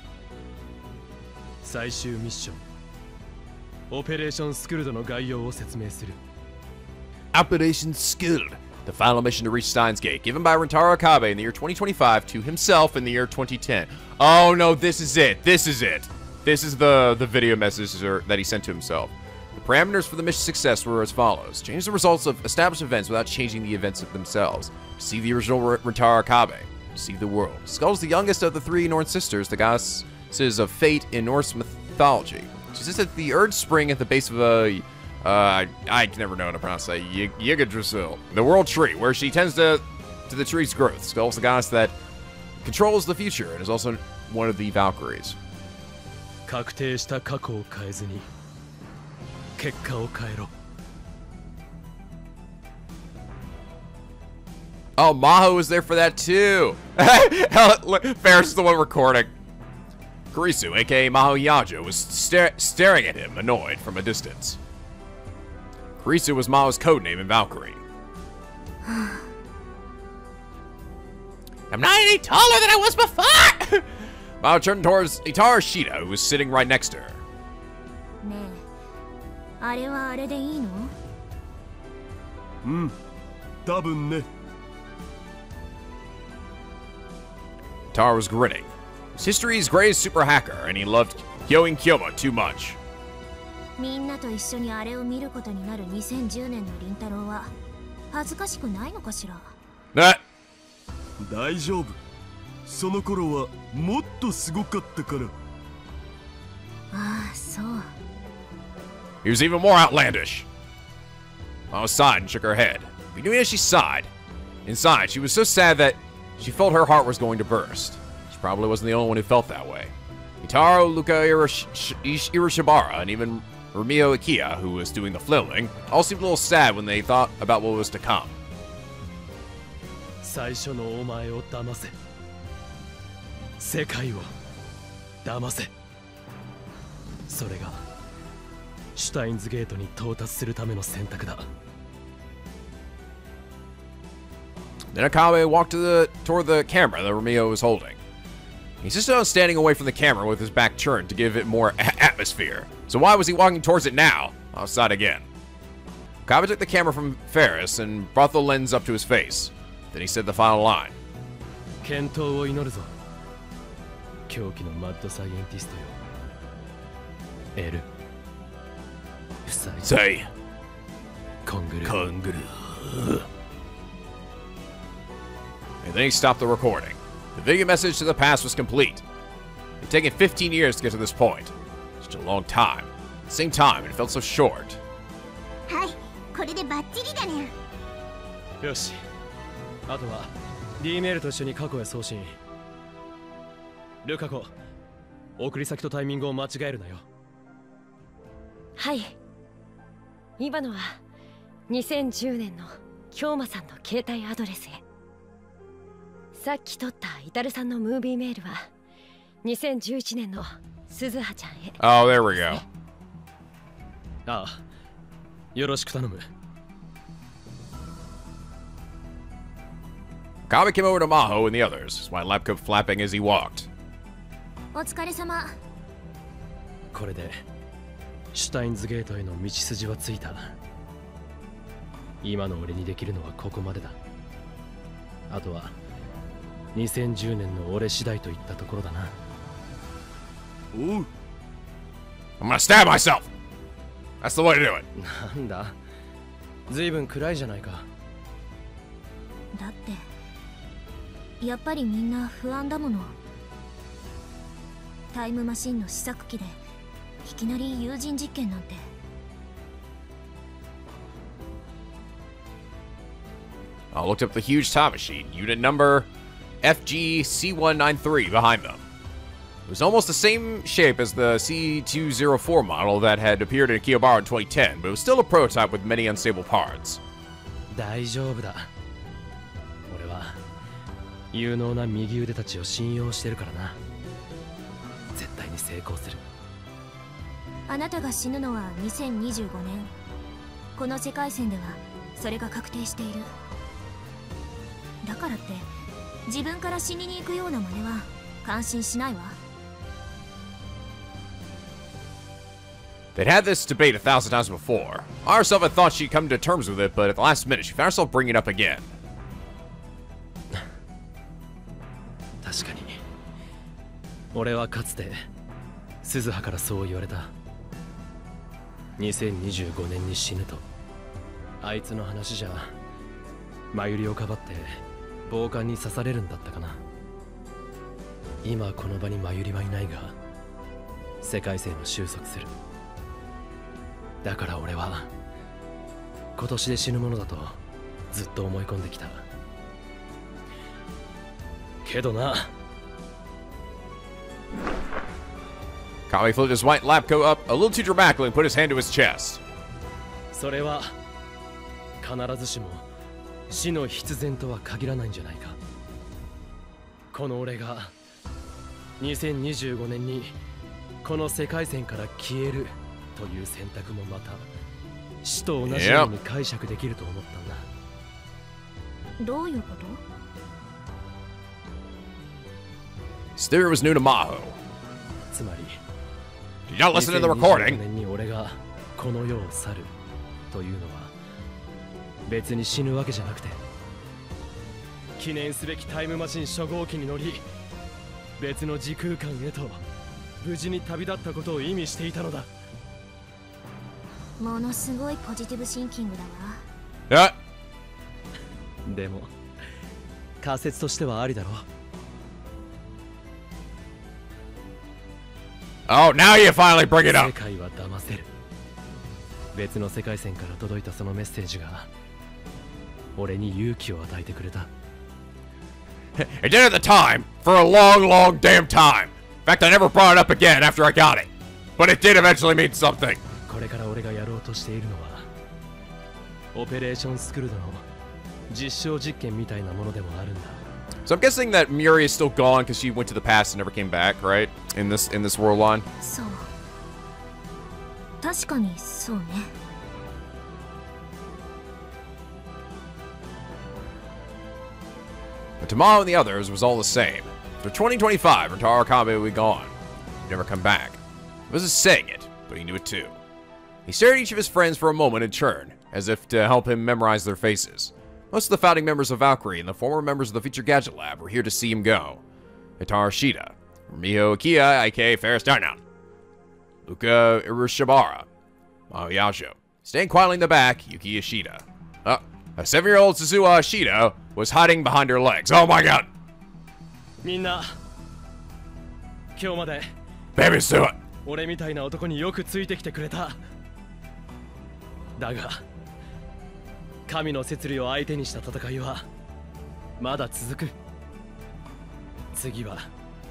最終ミッション、オペレーションスクルドの概要を説明する。 Operation Skilled, the final mission to reach Steins Gate, given by Rintaro Akabe in the year 2025 to himself in the year 2010. Oh no, this is it. This is it. This is the video message that he sent to himself. The parameters for the mission's success were as follows. Change the results of established events without changing the events themselves. Deceive the original Rintaro Akabe. Deceive the world. Skull is the youngest of the three Norn sisters, the goddesses of fate in Norse mythology. She sits at the Erd Spring at the base of a... I can never know how to pronounce that. Yggdrasil. The World Tree, where she tends to the tree's growth. Skull is the goddess that controls the future and is also one of the Valkyries. 確定した過去を変えずに結果を変えろ。 Oh, Maho was there for that too. Ferris is the one recording. Kurisu, aka Maho Yajo, was staring at him, annoyed, from a distance. Kurisu was Maho's codename in Valkyrie. I'm not any taller than I was before! Maho turned towards Itaru Shida, who was sitting right next to her. ねえ、あれはあれでいいの？ うん、多分ね。 Itaru was grinning. He's history's greatest super hacker, and he loved Hyoin Kyoma too much. みんなと一緒にあれを見ることになる2010年の凛太郎は恥ずかしくないのかしら？ 大丈夫。その頃はもっとすごかったから。 ああ、そう。 He was even more outlandish. Mao sighed and shook her head. We knew as she sighed. Inside, she was so sad that she felt her heart was going to burst. She probably wasn't the only one who felt that way. Itaru, Luka Irashibara, and even Rumio Ikia, who was doing the filming, all seemed a little sad when they thought about what was to come. 最初のお前を騙せ。世界を騙せ。それがシュタインズゲートに到達するための選択だ。 Then Akabe walked toward the camera that Romeo was holding. He insisted on standing away from the camera with his back turned to give it more atmosphere. So why was he walking towards it now? Outside again. Akabe took the camera from Ferris and brought the lens up to his face. Then he said the final line. 健闘を祈るぞ。狂気のマッドサイエンティストよ。エル。 Say. コングル。 And then he stopped the recording. The video message to the past was complete. It had taken 15 years to get to this point. Such a long time. At the same time, it felt so short. はい、これでバッチリだね。 よし。あとは D メールと一緒に過去へ送信。ルカ子、送り先とタイミングを間違えるなよ。 はい。今のは2010年の京馬さんの携帯アドレスへ。さっき撮ったイタルさんのムービーメールは2011年の鈴葉ちゃんへ。 Oh, there we go. ああ、よろしく頼む。 Akabe came over to Maho and the others, his white lab coat flapping as he walked. お疲れ様。 これでシュタインズゲートへの道筋はついた。今の俺にできるのはここまでだ。あとは2010年の俺次第といったところだな。 おう、 I'm gonna stab myself. That's the way to do it. なんだずいぶん暗いじゃないか。 だってやっぱりみんな不安だもの。タイムマシンの試作機でいきなり有人実験なんて。 I looked up the huge time machine, unit number FGC193 behind them. It was almost the same shape as the C204 model that had appeared in Akihabara in 2010, but it was still a prototype with many unstable parts. 大丈夫だ。俺は有能な右腕たちを信用してるからな。絶対に成功する。 あなたが死ぬのは2025年。この世界線ではそれが確定している。だからって自分から死にに行くような真似は感心しないわ。 They'd had this debate 1,000 times before. Herself had thought she'd come to terms with it, but at the last minute she found herself bringing it up again. 確かに俺はかつて鈴葉からそう言われた。2025年に死ぬと。あいつの話じゃ真由里をかばって暴漢に刺されるんだったかな。今この場に真由里はいないが世界線は収束する。だから俺は今年で死ぬものだとずっと思い込んできた。けどな。 Kami flipped his white lab coat up a little too dramatically and put his hand to his chest. それは必ずしも死の必然とは限らないんじゃないか。この俺が2025年にこの世界線から消えるという選択もまた死と同じように解釈できると思ったんだ。 どういうこと？ This theory was new to Maho. つまり Did you not listen to the recording? 2025年に俺がこの世を去るというのは別に死ぬわけじゃなくて、記念すべきタイムマシン初号機に乗り別の時空間へと無事に旅立ったことを意味していたのだ。 ものすごいポジティブシンキングだわ。 でも仮説としてはありだろう。 Oh, now you finally bring it 世 up. 界は騙せる。別の世界線から届いたそのメッセージが俺に勇気を与えてくれた。 It did at the time, for a long, long damn time. In fact, I never brought it up again after I got it. But it did eventually mean something. これから俺がやろうとしているのはオペレーションスクルドの実証実験みたいなものでもあるんだ。 So I'm guessing that Miuri is still gone because she went to the past and never came back, right? In this world line. そう。確かにそうね。 But Tamao and the others was all the same. For 2025, Rentaro Kabe would be gone. He'd never come back. He wasn't saying it, but he knew it too. He stared at each of his friends for a moment in turn, as if to help him memorize their faces. Most of the founding members of Valkyrie and the former members of the Future Gadget Lab were here to see him go. Hitaro Shida, Miho Ikiya, aka Ferris Darnout, Luka Irishibara, Mao Yasho. Staying quietly in the back, Yuki Ishida. A 7-year-old Suzuha Ishida was hiding behind her legs. Oh my god! みんな今日まで Baby Suzuha! 俺みたいな男によくついてきてくれた。だが神の摂理を相手にした戦いはまだ続く。次は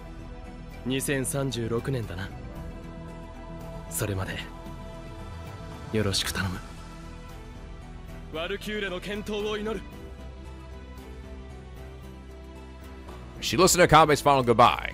2036年だな。それまでよろしく頼む。ワルキューレの健闘を祈る。 She listened to Kabe's final goodbye.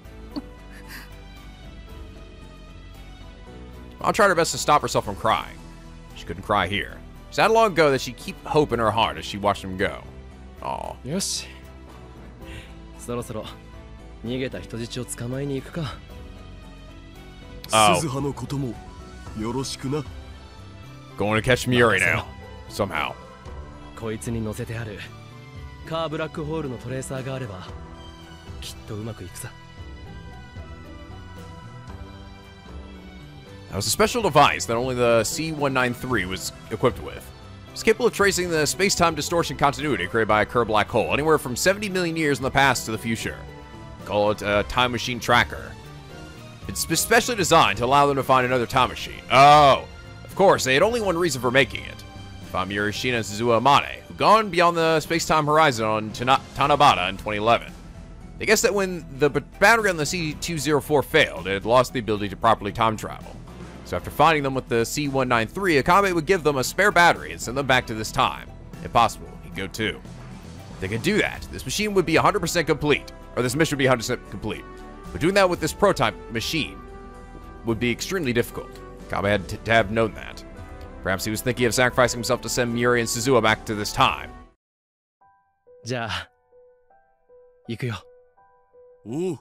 I'll try her best to stop herself from crying. She couldn't cry here. It's that long ago that she'd keep hope in her heart as she watched him go. Aw. よし、そろそろ逃げた人質を捕まえに行くか。 鈴葉のこともよろしくな。 Going to catch Miuri now. Somehow. こいつに乗せてあるカーブラックホールのトレーサーがあればきっとうまくいくさ。 That was a special device that only the C-193 was equipped with. It's capable of tracing the space-time distortion continuity created by a Kerr black hole anywhere from 70 million years in the past to the future. Call it a time machine tracker. It's specially designed to allow them to find another time machine. Oh, of course, they had only one reason for making it. Found Murashina and Suzuha Amane, who've gone beyond the space-time horizon on Tanabata in 2011. They guessed that when the battery on the C-204 failed, it had lost the ability to properly time travel. So after finding them with the C-193, Akabe would give them a spare battery and send them back to this time. If possible, he'd go too. If they could do that, this machine would be 100% complete, or this mission would be 100% complete. But doing that with this prototype machine would be extremely difficult. Akabe had to have known that. Perhaps he was thinking of sacrificing himself to send Miuri and Suzuha back to this time. じゃあ行くよ。 おう。 待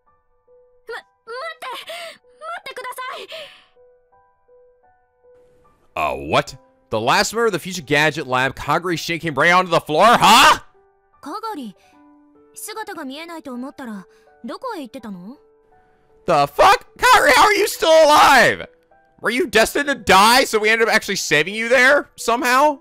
ってください。 What? The last member of the Future Gadget Lab, Kagari Shin, came right onto the floor? Huh? カガリ、姿が見えないと思ったらどこへ行ってたの？ The fuck? Kagari, how are you still alive? Were you destined to die, so we ended up actually saving you there, somehow?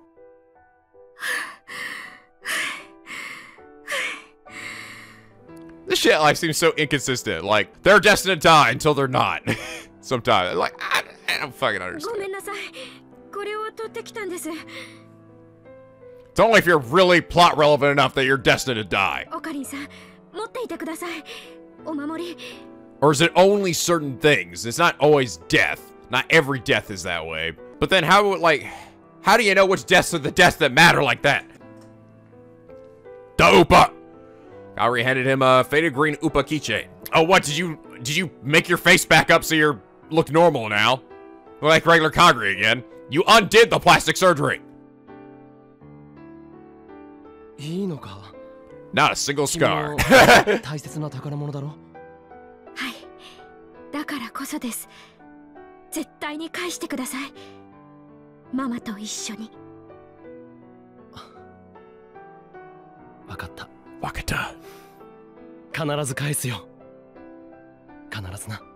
This shit life seems so inconsistent. Like, they're destined to die until they're not. Sometimes. Like, I don't fucking understand. ごめんなさい。これを取ってきたんです。 It's only if you're really plot relevant enough that you're destined to die. オカリンさん、持っていてください。お守り。 Or is it only certain things? It's not always death. Not every death is that way. But then how do you know which deaths are the deaths that matter like that? The Upa! Kaori handed him a faded green Upa keychain. Oh, what, did you make your face back up so you look normal now? Look like regular Kagari again. You undid the plastic surgery. いいのか？ Not a single scar. 大切な宝物だろ？ はい。だからこそです。絶対に返してください。ママと一緒に。 わかった。 わかった。 必ず返すよ。必ずな。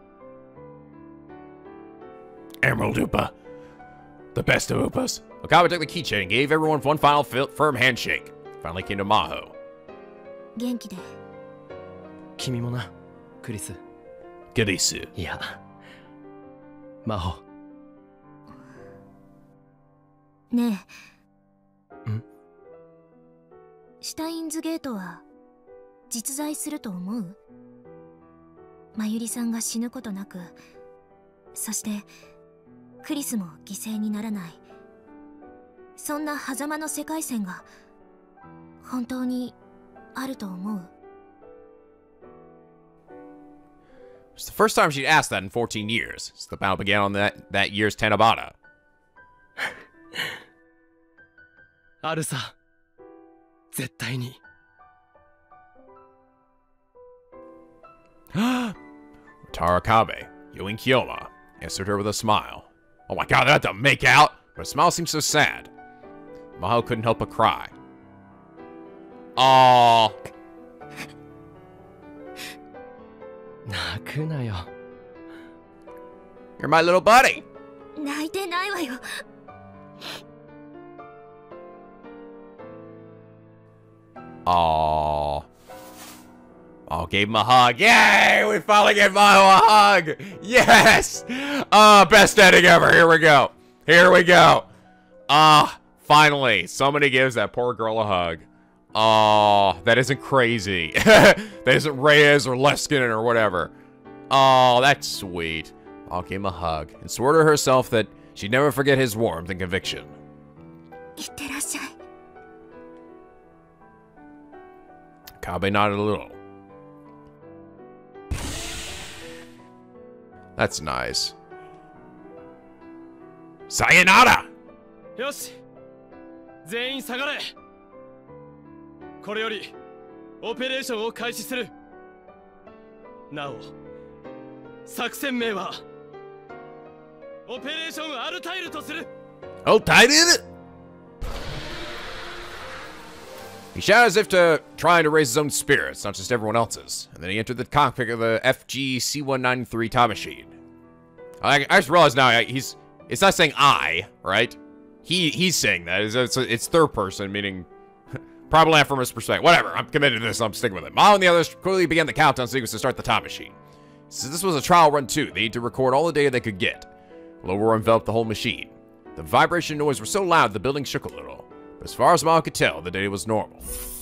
Emerald Upa. The best of Upas. Okawa took the keychain and gave everyone one final firm handshake. Finally came to Maho. 元気で。 君もな、クリス。 Kurisu. いや、マホ。 ねえ。 ん？ シュタインズゲートは実在すると思う？まゆりさんが死ぬことなく、そしてクリスも犠牲にならない、そんな狭間の世界線が本当にあると思う？ It's the first time she'd asked that in 14 years, since the battle began on that year's Tanabata. あるさ。絶対に。 Tara Kabe, Yui Kiyoma, answered her with a smile. Oh my god, they had to make out! But her smile seemed so sad. Maho couldn't help but cry. Aww. 泣くなよ。 You're my little buddy. 泣いてないわよ。 Aww. Oh, gave him a hug. Yay! We finally gave Maho a hug! Yes! Best ending ever. Here we go. Here we go. Finally. Somebody gives that poor girl a hug. That isn't crazy. That isn't Reyes or Luskin or whatever. Oh, that's sweet. I'll give him a hug and swore to herself that she'd never forget his warmth and conviction. いってらっしゃい。 Kabe nodded a little. That's nice. Sayonara! よし。全員下がれ。これよりオペレーションを開始する。なお、作戦名はオペレーションアルタイルとする。 Oh, tied in it! He shouted as if trying to raise his own spirits, not just everyone else's, and then he entered the cockpit of the FG C-193 time machine. I just realized now it's not saying I, right? He's saying that. It's third person, meaning probably not from his perspective. Whatever, I'm committed to this, I'm sticking with it. Mao and the others quickly began the countdown sequence to start the time machine. So this was a trial run too. They need to record all the data they could get. Low roar enveloped the whole machine. The vibration noise were so loud the building shook a little. But as far as Mao could tell, the data was normal.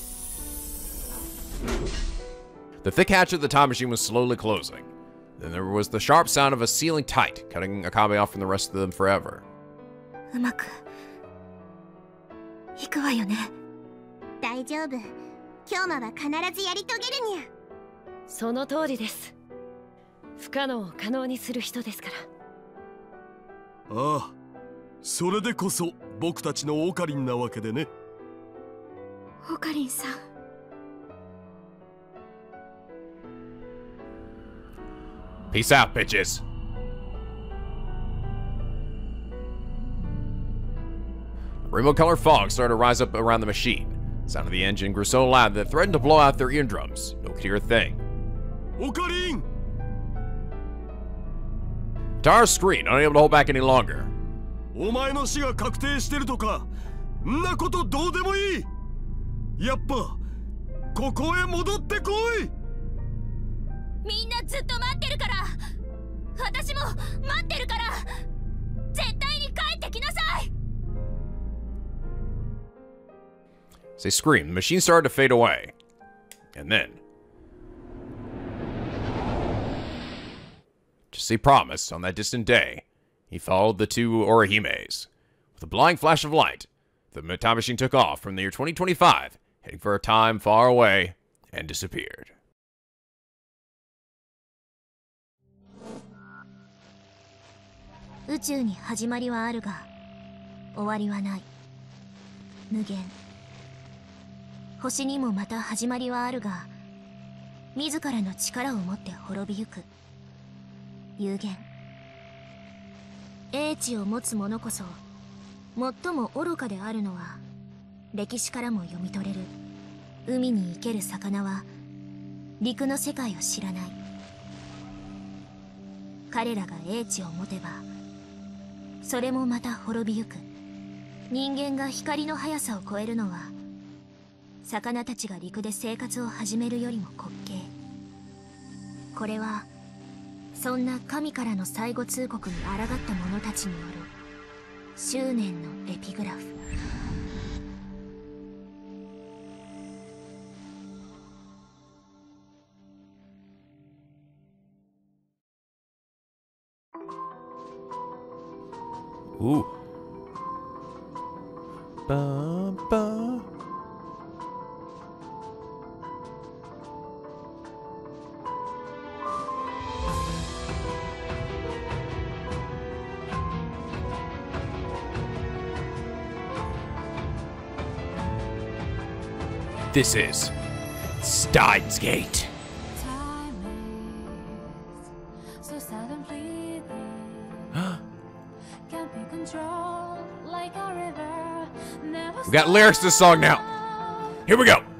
The thick hatch of the time machine was slowly closing. Then there was the sharp sound of a sealing tight, cutting Akabe off from the rest of them forever. うまくいくわよね。大丈夫。京馬は必ずやり遂げるにゃ。 その通りです。不可能を可能にする人ですから。 ああ、それでこそ僕たちのオカリンなわけでね。 オカリンさん。 Peace out, bitches. Rainbow-colored fog started to rise up around the machine. The sound of the engine grew so loud that it threatened to blow out their eardrums. No one could hear a thing. Okarin! Tara screamed, unable to hold back any longer. お前の死が確定してるとか、んなことどうでもいい。やっぱここへ戻ってこい。 みんなずっと待ってるから。私も待ってるから。絶対に帰ってきなさい。 As they screamed, the machine started to fade away. And then, just as he promised on that distant day, he followed the two Orihimes. With a blind flash of light, the time machine took off from the year 2025, heading for a time far away, and disappeared. 宇宙に始まりはあるが終わりはない。無限。星にもまた始まりはあるが自らの力を持って滅びゆく。有限。英知を持つ者こそ最も愚かであるのは歴史からも読み取れる。海に生ける魚は陸の世界を知らない。彼らが英知を持てばそれもまた滅びゆく。人間が光の速さを超えるのは魚たちが陸で生活を始めるよりも滑稽。これはそんな神からの最後通告に抗った者たちによる執念のエピグラフ。 Ooh. Ba, ba. This is Steins Gate. We got lyrics to this song now. Here we go.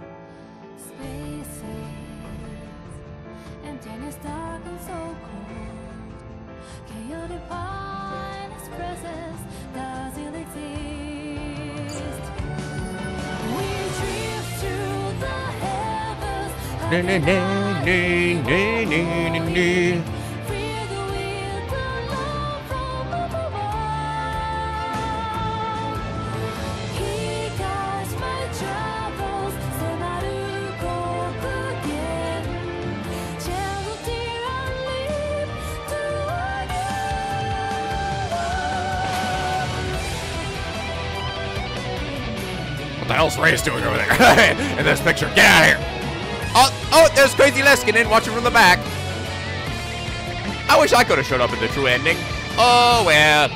What the hell's Reyes doing over there in this picture? Get out of here! Oh, there's Crazy Leskinen watching from the back. I wish I could have showed up in the true ending. Oh well.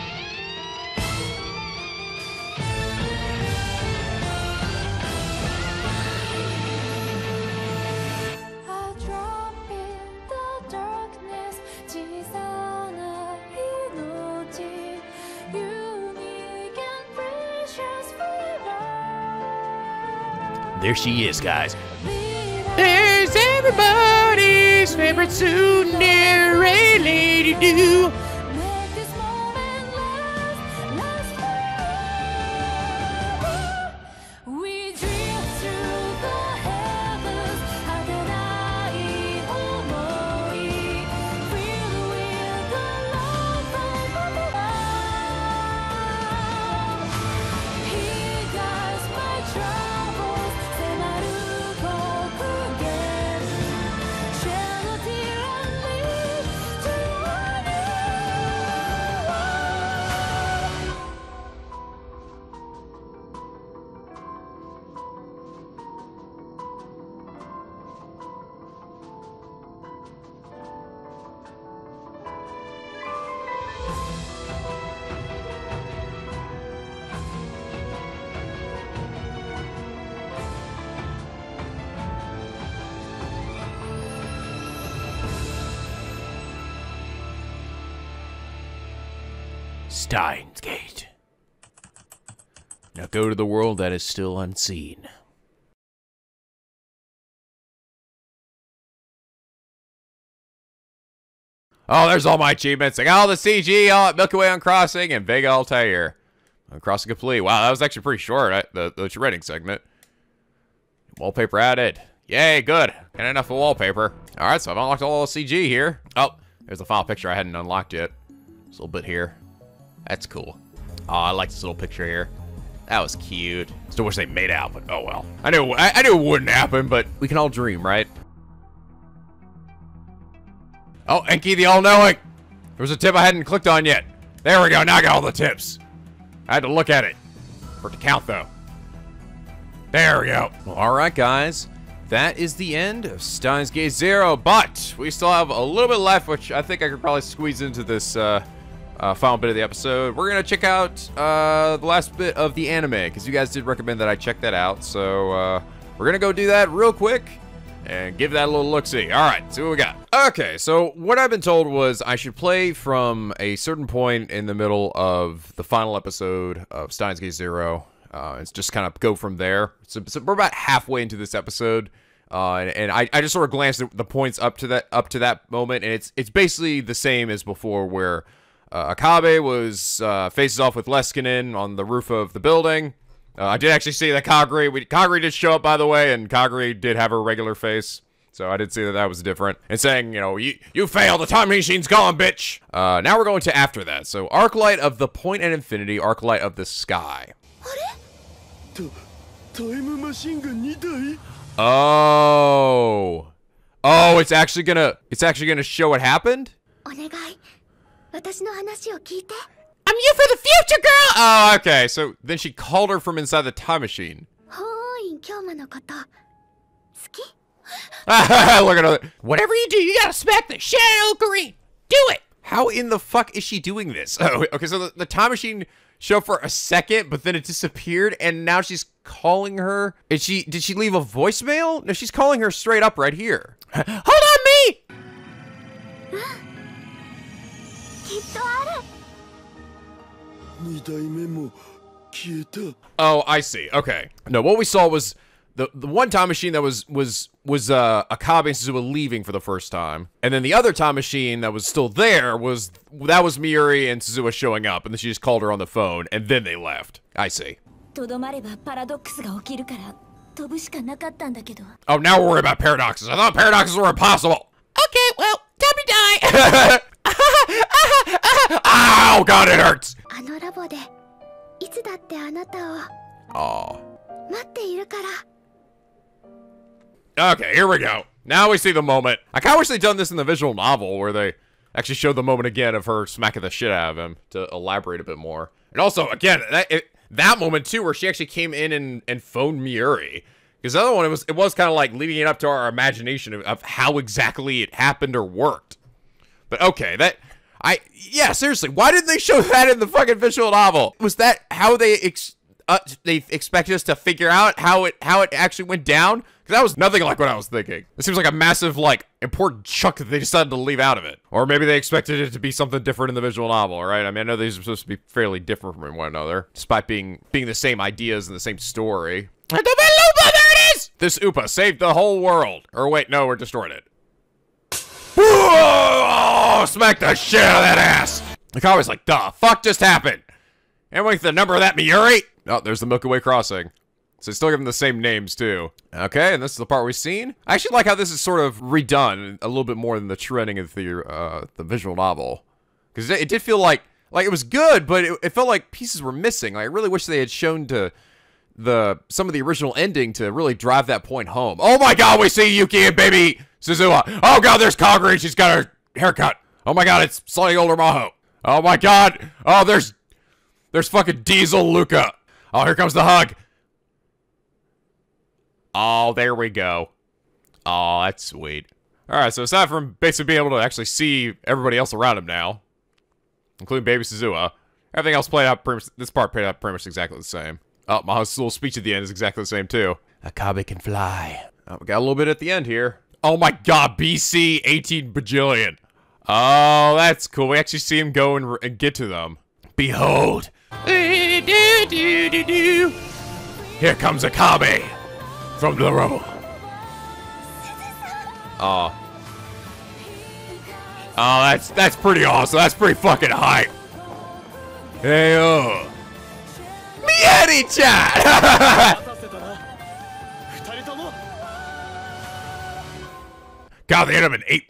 There she is, guys. There's everybody's favorite tsundere lady do. Steins Gate. Now go to the world that is still unseen. Oh, there's all my achievements. I got all the CG, all at Milky Way on Crossing, and Vega Altair on Crossing Complete. Wow, that was actually pretty short, the shredding segment. Wallpaper added. Yay, good. Got enough of wallpaper. All right, so I've unlocked all the CG here. Oh, there's the final picture I hadn't unlocked yet. Just a little bit here. That's cool. Oh, I like this little picture here. That was cute. Still wish they made out, but oh well. I knew it wouldn't happen, but we can all dream, right? Oh, Enki the All-Knowing. There was a tip I hadn't clicked on yet. There we go. Now I got all the tips. I had to look at it for it to count, though. There we go. Well, all right, guys. That is the end of Steins Gate Zero, but we still have a little bit left, which I think I could probably squeeze into this final bit of the episode. We're going to check out the last bit of the anime, because you guys did recommend that I check that out. So we're going to go do that real quick and give that a little look-see. All right, see what we got. Okay, so what I've been told was I should play from a certain point in the middle of the final episode of Steins Gate Zero. It's just kind of go from there. So we're about halfway into this episode, and I just sort of glanced at the points up to that moment, and it's basically the same as before, where Akabe was faces off with Leskinen on the roof of the building. I did actually see that Kaguri did show up, by the way, and Kaguri did have her regular face. So I did see that was different. And saying, you know, you failed, the time machine's gone, bitch! Now we're going to after that. So, Arclight of the Point and Infinity, Arclight of the Sky. Oh. Oh, it's actually gonna show what happened? I'm here for the future, girl! Oh, okay. So then she called her from inside the time machine. Look at her. Whatever you do, you gotta smack the shit out of Green. Do it! How in the fuck is she doing this? Oh, okay, so the time machine showed for a second, but then it disappeared, and now she's calling her. Did she leave a voicemail? No, she's calling her straight up right here. Hold on, me! Oh, I see. Okay. No, what we saw was the one time machine that was Akabe and Suzuha leaving for the first time, and then the other time machine that was still there was Miuri and Suzuha showing up, and then she just called her on the phone, and then they left. I see. Oh, now we're worried about paradoxes. I thought paradoxes were impossible. Okay, well, time to die. Ow, God, it hurts. Oh. Okay, here we go. Now we see the moment. I kind of wish they'd done this in the visual novel, where they actually showed the moment again of her smacking the shit out of him to elaborate a bit more. And also, again, that moment too, where she actually came in and phoned Miuri. Because the other one, it was kind of like leading it up to our imagination of how exactly it happened or worked. But okay, yeah, seriously, why didn't they show that in the fucking visual novel? Was that how they expected us to figure out how it actually went down? Because that was nothing like what I was thinking. It seems like a massive, like, important chunk that they decided to leave out of it. Or maybe they expected it to be something different in the visual novel, right? I mean, I know these are supposed to be fairly different from one another, despite being the same ideas and the same story. There it is! This Upa saved the whole world. Or wait, no, we're destroyed it. Whoa! Smack the shit out of that ass! The car was like, the fuck just happened? And with the number of that Miuri? Oh, there's the Milky Way crossing. So still give them the same names, too. Okay, and this is the part we've seen. I actually like how this is sort of redone a little bit more than the trending of the visual novel. Because it did feel like it was good, but it felt like pieces were missing. Like, I really wish they had shown to some of the original ending to really drive that point home. Oh my god, we see Yuki and baby Suzuha. Oh god, there's Kaguri. She's got her haircut. Oh my god, it's slightly older Maho. Oh my god. Oh, there's fucking Diesel Luca. Oh, here comes the hug. Oh, there we go. Oh, that's sweet. Alright, so aside from basically being able to actually see everybody else around him now, including baby Suzuha, everything else played out this part played out pretty much exactly the same. Oh, Maho's little speech at the end is exactly the same, too. Akabe can fly. Oh, we got a little bit at the end here. Oh my god, BC 18 bajillion. Oh, that's cool. We actually see him go and get to them. Behold. Here comes Akabe from the rubble. Oh, that's pretty awesome. That's pretty fucking hype. Hey, Mieri-chan! God, they ended up in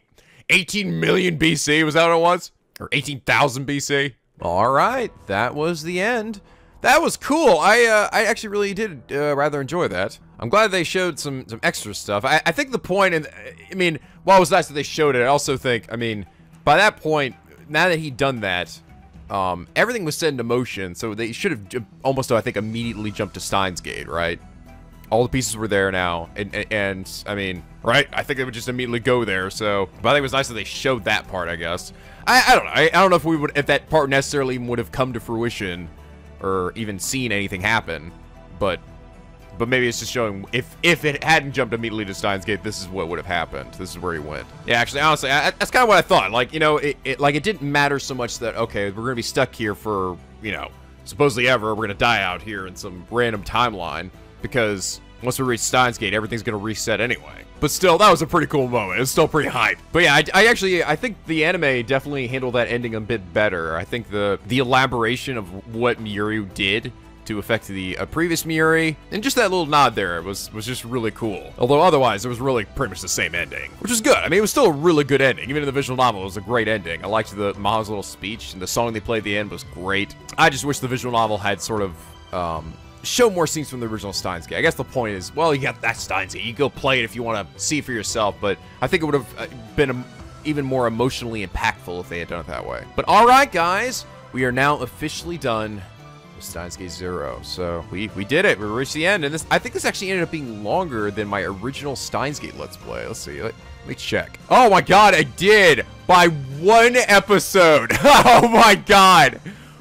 18 million BC. Was that what it was? Or 18,000 BC? All right, that was the end. That was cool. I actually really did rather enjoy that. I'm glad they showed some extra stuff. I think the point, and I mean, while it was nice that they showed it, I also think, I mean, by that point, now that he'd done that, everything was set into motion, so they should have almost, I think, immediately jumped to Steins Gate, right? All the pieces were there now, and I mean, right? I think they would just immediately go there, so, but I think it was nice that they showed that part, I guess. I don't know. I don't know if we would, if that part necessarily even would have come to fruition, or even seen anything happen, but maybe it's just showing if it hadn't jumped immediately to Steins Gate, this is what would have happened. This is where he went. Yeah, actually, honestly, that's kind of what I thought. Like, you know, it didn't matter so much that, okay, we're gonna be stuck here for, you know, supposedly ever. We're gonna die out here in some random timeline, because once we reach Steins Gate, everything's gonna reset anyway. But still, that was a pretty cool moment. It's still pretty hype. But yeah, I think the anime definitely handled that ending a bit better. I think the elaboration of what Miuri did to affect the previous Miuri, and just that little nod there was just really cool. Although otherwise, it was really pretty much the same ending, which is good. I mean, it was still a really good ending. Even in the visual novel, it was a great ending. I liked the Maho's little speech, and the song they played at the end was great. I just wish the visual novel had sort of show more scenes from the original Steins Gate. I guess the point is, well, you got that Steins Gate. You go play it if you want to see it for yourself, but I think it would have been even more emotionally impactful if they had done it that way. But all right, guys, we are now officially done with Steins Gate Zero. So we did it. We reached the end, and I think this actually ended up being longer than my original Steins Gate Let's Play. Let's see. Let me check. Oh my God, I did by 1 episode. Oh my God.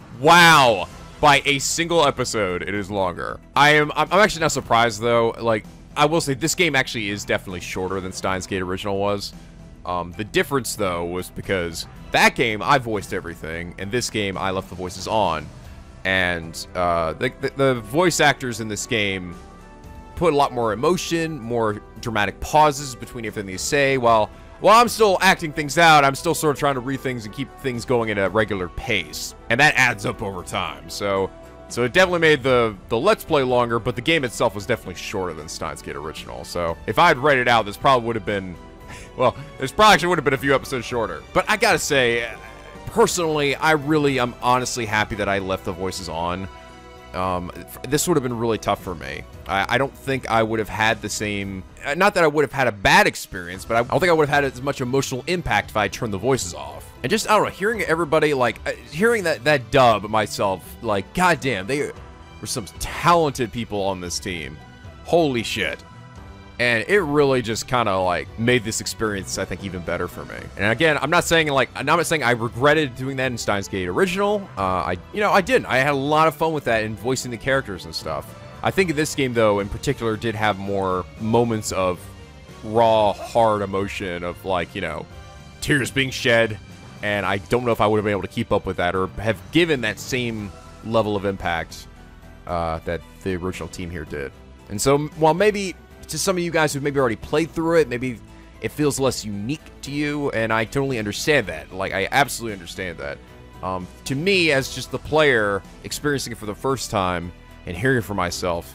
Wow. By a single episode, it is longer. I'm actually not surprised though. Like, I will say this game actually is definitely shorter than Steins Gate original was. The difference though was because that game I voiced everything, and this game I left the voices on, and the voice actors in this game put a lot more emotion, more dramatic pauses between everything they say. While I'm still acting things out, I'm still sort of trying to read things and keep things going at a regular pace. And that adds up over time. So it definitely made the Let's Play longer, but the game itself was definitely shorter than Steins Gate original. So if I'd read it out, this probably would have been, well, this probably actually would have been a few episodes shorter. But I gotta say, personally, I'm honestly happy that I left the voices on. This would have been really tough for me. I don't think I would have had the same, not that I would have had a bad experience, but I don't think I would have had as much emotional impact if I had turned the voices off. And just, I don't know, hearing everybody, like, hearing that dub myself, like, goddamn, they were some talented people on this team. Holy shit. And it really just kind of, like, made this experience, I think, even better for me. And again, I'm not saying I regretted doing that in Steins Gate original. I didn't. I had a lot of fun with that and voicing the characters and stuff. I think in this game, though, in particular, did have more moments of raw, hard emotion of, like, you know, tears being shed. And I don't know if I would have been able to keep up with that or have given that same level of impact that the original team here did. And so, while maybe to some of you guys who maybe already played through it, maybe it feels less unique to you, and I totally understand that. Like, I absolutely understand that. To me, as just the player experiencing it for the first time and hearing it for myself,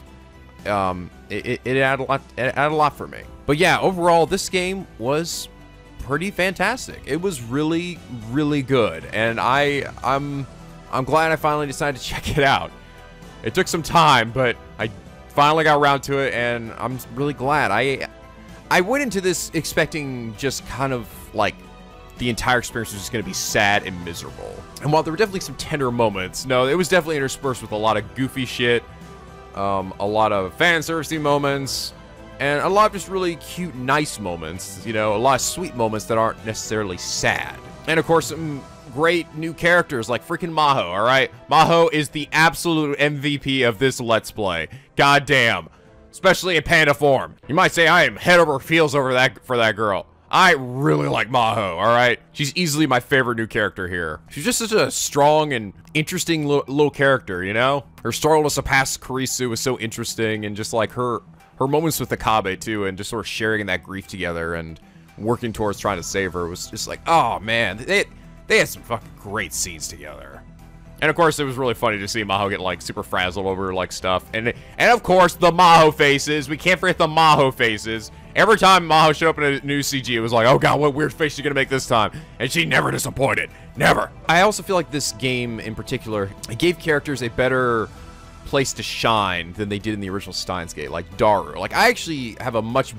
it added a lot for me. But yeah, overall, this game was pretty fantastic. It was really, really good, and I'm glad I finally decided to check it out. It took some time, but I finally got around to it, and I'm really glad. I went into this expecting just kind of like the entire experience was just going to be sad and miserable. And while there were definitely some tender moments, no, it was definitely interspersed with a lot of goofy shit, a lot of fan servicey moments, and a lot of just really cute, nice moments, you know, a lot of sweet moments that aren't necessarily sad. And of course, some great new characters like freaking Maho, alright? Maho is the absolute MVP of this Let's Play. God damn. Especially in panda form. You might say I am head over heels for that girl. I really like Maho, alright? She's easily my favorite new character here. She's just such a strong and interesting little character, you know? Her story to surpass Kurisu was so interesting, and just like her moments with Akabe too, and just sort of sharing in that grief together and working towards trying to save her was just like, oh man, they had some fucking great scenes together. And of course, it was really funny to see Maho get like super frazzled over like stuff, and of course the Maho faces. We can't forget the Maho faces. Every time Maho showed up in a new CG, it was like, oh god, what weird face she gonna make this time? And she never disappointed, never. I also feel like this game in particular, it gave characters a better place to shine than they did in the original Steins Gate, like Daru. Like I actually have a much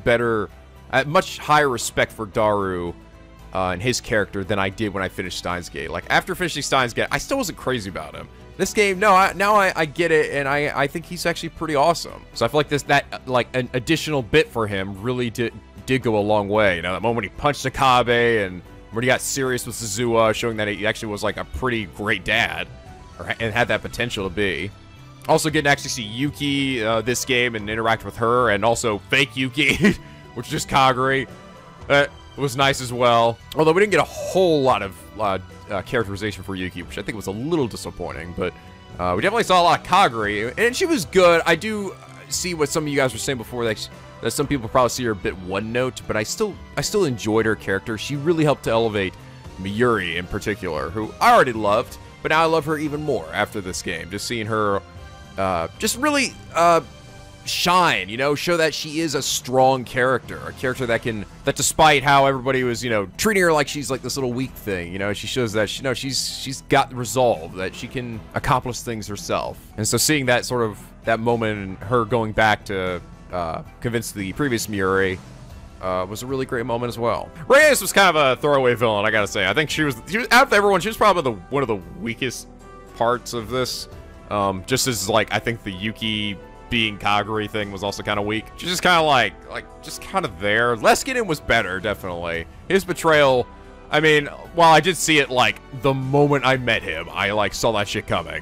higher respect for Daru and his character than I did when I finished Steins Gate. Like, after finishing Steins Gate, I still wasn't crazy about him. This game, no, now I get it, and I think he's actually pretty awesome. So I feel like an additional bit for him really did go a long way. You know, that moment when he punched Akabe, and when he got serious with Suzuha, showing that he actually was like a pretty great dad, and had that potential to be. Also getting to actually see Yuki this game and interact with her, and also fake Yuki, which is just Kaguri. It was nice as well. Although we didn't get a whole lot of characterization for Yuki, which I think was a little disappointing. But we definitely saw a lot of Kaguri, and she was good. I do see what some of you guys were saying before, that some people probably see her a bit one note, but I still enjoyed her character. She really helped to elevate Miyuri in particular, who I already loved, but now I love her even more after this game. Just seeing her just really shine, you know, show that she is a strong character, a character that despite how everybody was, you know, treating her like she's like this little weak thing, you know, she shows that she's got resolve, that she can accomplish things herself. And so seeing that sort of that moment and her going back to convince the previous Miyuri was a really great moment as well. Reyes was kind of a throwaway villain, I gotta say. I think she was out of everyone, she was probably one of the weakest parts of this. Just as like I think the Yuki being Kaguri thing was also kind of weak. She's just kind of like just kind of there. Leskinen was better, definitely. His betrayal, I mean, while I did see it like the moment I met him, I like saw that shit coming.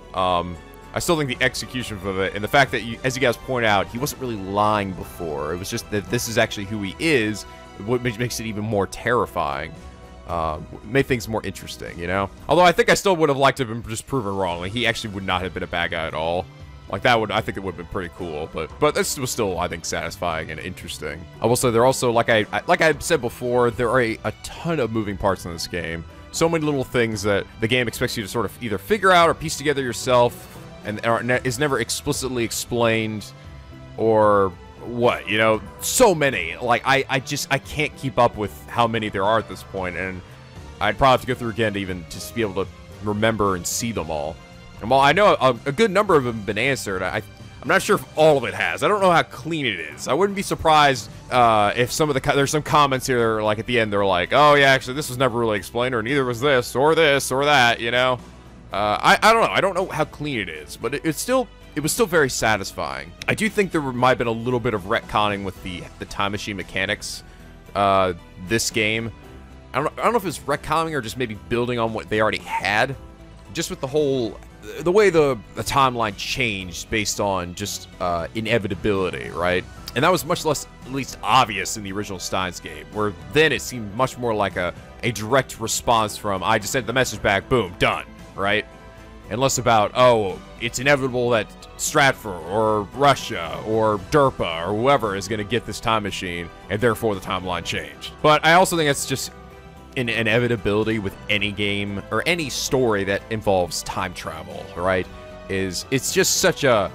I still think the execution of it, and the fact that, as you guys point out, he wasn't really lying before. It was just that this is actually who he is, what makes it even more terrifying. Made things more interesting, you know? Although I think I still would have liked to have been just proven wrong. Like, he actually would not have been a bad guy at all. Like, I think it would have been pretty cool, but this was still, I think, satisfying and interesting. I will say, there also, like I said before, there are a ton of moving parts in this game. So many little things that the game expects you to sort of either figure out or piece together yourself, and is never explicitly explained, or what, you know? So many. Like, I can't keep up with how many there are at this point, and I'd probably have to go through again to even just be able to remember and see them all. And while I know a good number of them have been answered, I'm not sure if all of it has. I don't know how clean it is. I wouldn't be surprised if there's some comments here, like at the end, they're like, oh yeah, actually this was never really explained, or neither was this or that, you know? I don't know. I don't know how clean it is, but it was still very satisfying. I do think there might have been a little bit of retconning with the time machine mechanics this game. I don't know if it's retconning or just maybe building on what they already had. Just with the way the timeline changed based on just inevitability, right? And that was much less, at least, obvious in the original Steins game, where then it seemed much more like a direct response from, I just sent the message back, boom, done, right? And less about, oh, it's inevitable that Stratfor or Russia or Derpa or whoever is going to get this time machine, and therefore the timeline changed. But I also think that's just an inevitability with any game or any story that involves time travel, right? It's just such a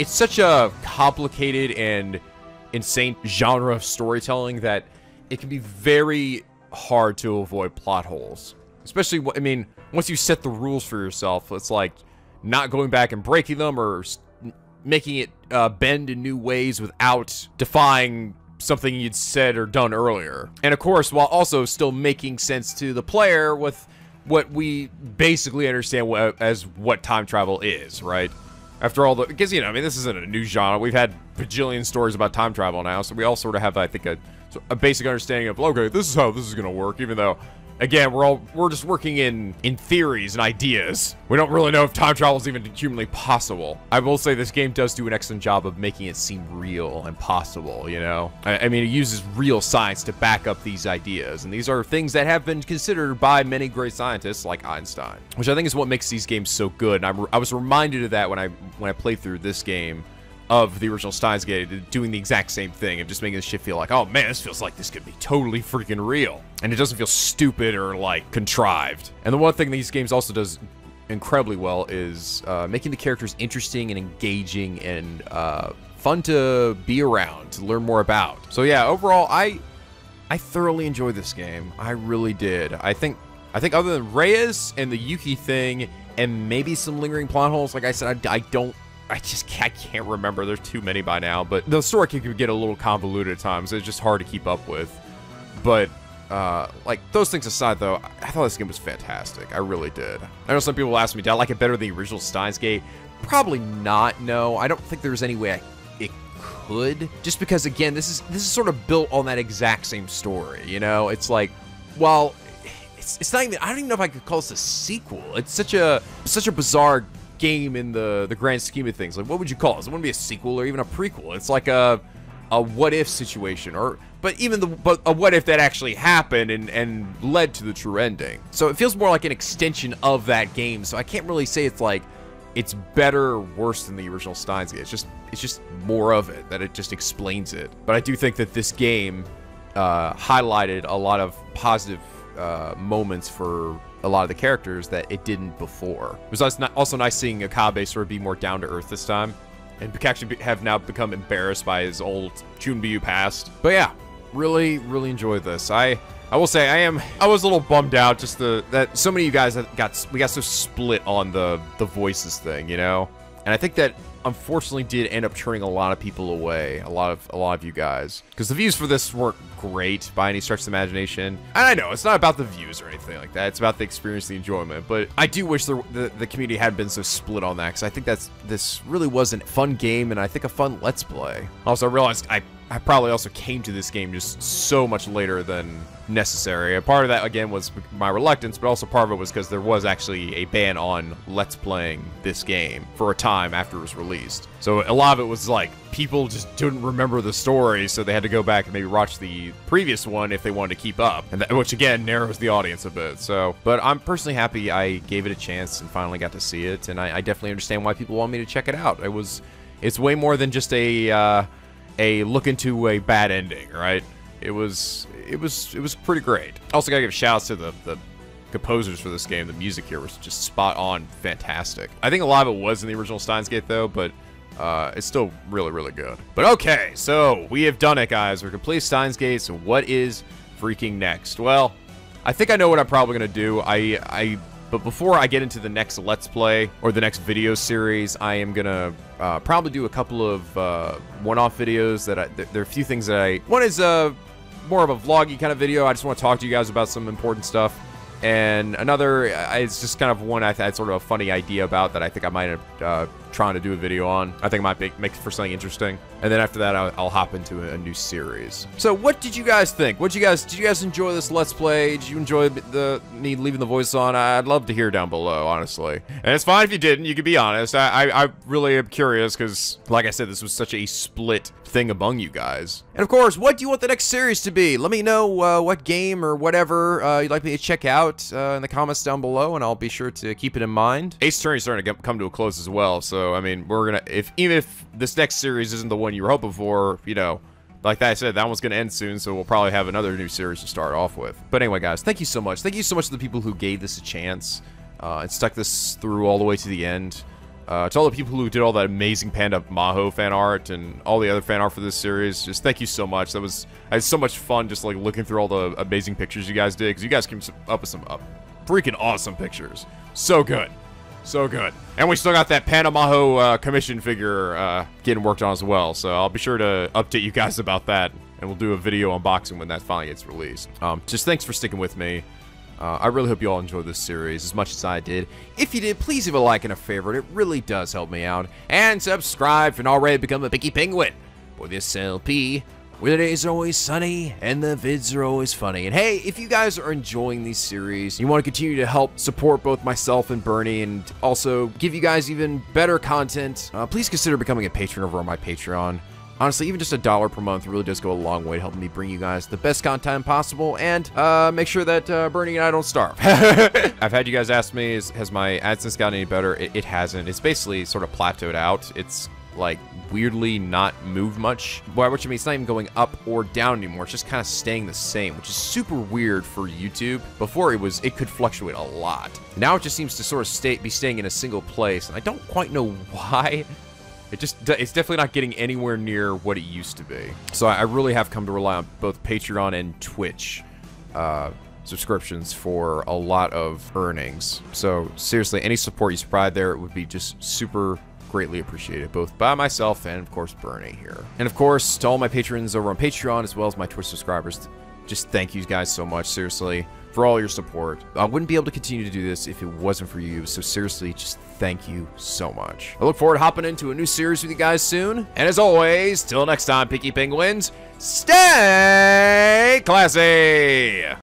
complicated and insane genre of storytelling that it can be very hard to avoid plot holes. Especially, I mean, once you set the rules for yourself, it's like not going back and breaking them or making it bend in new ways without defying something you'd said or done earlier. And of course, while also still making sense to the player with what we basically understand as what time travel is, right? After all, because, you know, I mean, this isn't a new genre. We've had bajillion stories about time travel now, so we all sort of have, I think, a basic understanding of, okay, this is how this is going to work, even though again, we're just working in theories and ideas. We don't really know if time travel is even humanly possible. I will say this game does do an excellent job of making it seem real and possible, you know? I mean, it uses real science to back up these ideas, and these are things that have been considered by many great scientists like Einstein, which I think is what makes these games so good. And I was reminded of that when I played through this game of the original Steins Gate, doing the exact same thing and just making this shit feel like, oh man, this feels like this could be totally freaking real. And it doesn't feel stupid or like contrived. And the one thing these games also does incredibly well is making the characters interesting and engaging and fun to be around, to learn more about. So yeah, overall, I thoroughly enjoyed this game. I really did. I think other than Reyes and the Yuki thing and maybe some lingering plot holes, like I said, I can't remember. There's too many by now, but the story can get a little convoluted at times. It's just hard to keep up with. But like those things aside, though, I thought this game was fantastic. I really did. I know some people ask me, did I like it better than the original Steins Gate? Probably not. No, I don't think there's any way it could. Just because, again, this is sort of built on that exact same story. You know, it's like, well, it's not even. I don't even know if I could call this a sequel. It's such a bizarre game in the grand scheme of things. Like, what would you call it? It wouldn't be a sequel or even a prequel. It's like a what if situation, but a what if that actually happened and led to the true ending. So it feels more like an extension of that game. So I can't really say it's like it's better or worse than the original Steins Gate. It's just more of it, that it just explains it. But I do think that this game highlighted a lot of positive moments for a lot of the characters that it didn't before. It was also nice seeing Akabe sort of be more down to earth this time, and actually have now become embarrassed by his old Chunbyu past. But yeah, really enjoyed this. I will say I was a little bummed out just that so many of you guys we got so split on the voices thing, you know? And I think that unfortunately did end up turning a lot of people away, a lot of you guys, because the views for this weren't great by any stretch of the imagination. And I know it's not about the views or anything like that, it's about the experience, the enjoyment. But I do wish the community hadn't been so split on that, because I think this really was a fun game, and I think a fun Let's Play. Also, I realized I probably also came to this game just so much later than necessary. And part of that, again, was my reluctance, but also part of it was because there was actually a ban on Let's Playing this game for a time after it was released. So a lot of it was like, people just didn't remember the story, so they had to go back and maybe watch the previous one if they wanted to keep up, and which again narrows the audience a bit. So, but I'm personally happy I gave it a chance and finally got to see it, and I definitely understand why people want me to check it out. It's way more than just a look into a bad ending, right? It was pretty great. Also gotta give shouts to the composers for this game. The music here was just spot on, fantastic. I think a lot of it was in the original Steins Gate though, but it's still really good. But okay, so we have done it, guys. We're complete Steins Gate. So what is freaking next? Well, I think I know what I'm probably gonna do. But before I get into the next Let's Play or the next video series, I am gonna probably do a couple of one-off videos that there are a few things that one is more of a vloggy kind of video. I just want to talk to you guys about some important stuff. And another, it's just kind of one I had sort of a funny idea about that I think I might end up trying to do a video on. I think it might make for something interesting. And then after that, I'll hop into a new series. So what did you guys think? Did you guys enjoy this Let's Play? Did you enjoy me leaving the voice on? I'd love to hear down below, honestly. And it's fine if you didn't. You can be honest. I really am curious because, like I said, this was such a split thing among you guys. And of course, what do you want the next series to be? Let me know what game or whatever you'd like me to check out in the comments down below, and I'll be sure to keep it in mind. Ace Attorney's starting to come to a close as well, so I mean, we're gonna even if this next series isn't the one you were hoping for, you know, like I said, that one's gonna end soon, so we'll probably have another new series to start off with. But anyway, guys, thank you so much. Thank you so much to the people who gave this a chance and stuck this through all the way to the end. To all the people who did all that amazing Panda Maho fan art and all the other fan art for this series, just thank you so much. I had so much fun just like looking through all the amazing pictures you guys did, because you guys came up with some freaking awesome pictures. So good. So good. And we still got that Panda Maho commission figure getting worked on as well, so I'll be sure to update you guys about that, and we'll do a video unboxing when that finally gets released. Just thanks for sticking with me. I really hope you all enjoyed this series as much as I did. If you did, please leave a like and a favorite. It really does help me out. And subscribe if you're not already become a picky penguin for this LP where the days are always sunny and the vids are always funny. And hey, if you guys are enjoying these series, you want to continue to help support both myself and Bernie and also give you guys even better content, please consider becoming a patron over on my Patreon. Honestly, even just $1 per month really does go a long way to helping me bring you guys the best content possible and make sure that Bernie and I don't starve. I've had you guys ask me, has my AdSense gotten any better? It hasn't. It's basically sort of plateaued out. It's like weirdly not moved much. Well, which I mean, it's not even going up or down anymore. It's just kind of staying the same, which is super weird for YouTube. Before it could fluctuate a lot. Now it just seems to sort of be staying in a single place, and I don't quite know why. It's definitely not getting anywhere near what it used to be. So I really have come to rely on both Patreon and Twitch subscriptions for a lot of earnings. So seriously, any support you provide there, it would be just super greatly appreciated, both by myself and of course Bernie here. And of course, to all my patrons over on Patreon, as well as my Twitch subscribers, just thank you guys so much, seriously, for all your support. I wouldn't be able to continue to do this if it wasn't for you, so seriously, just thank you so much. I look forward to hopping into a new series with you guys soon, and as always, till next time, Pinky Penguins, stay classy!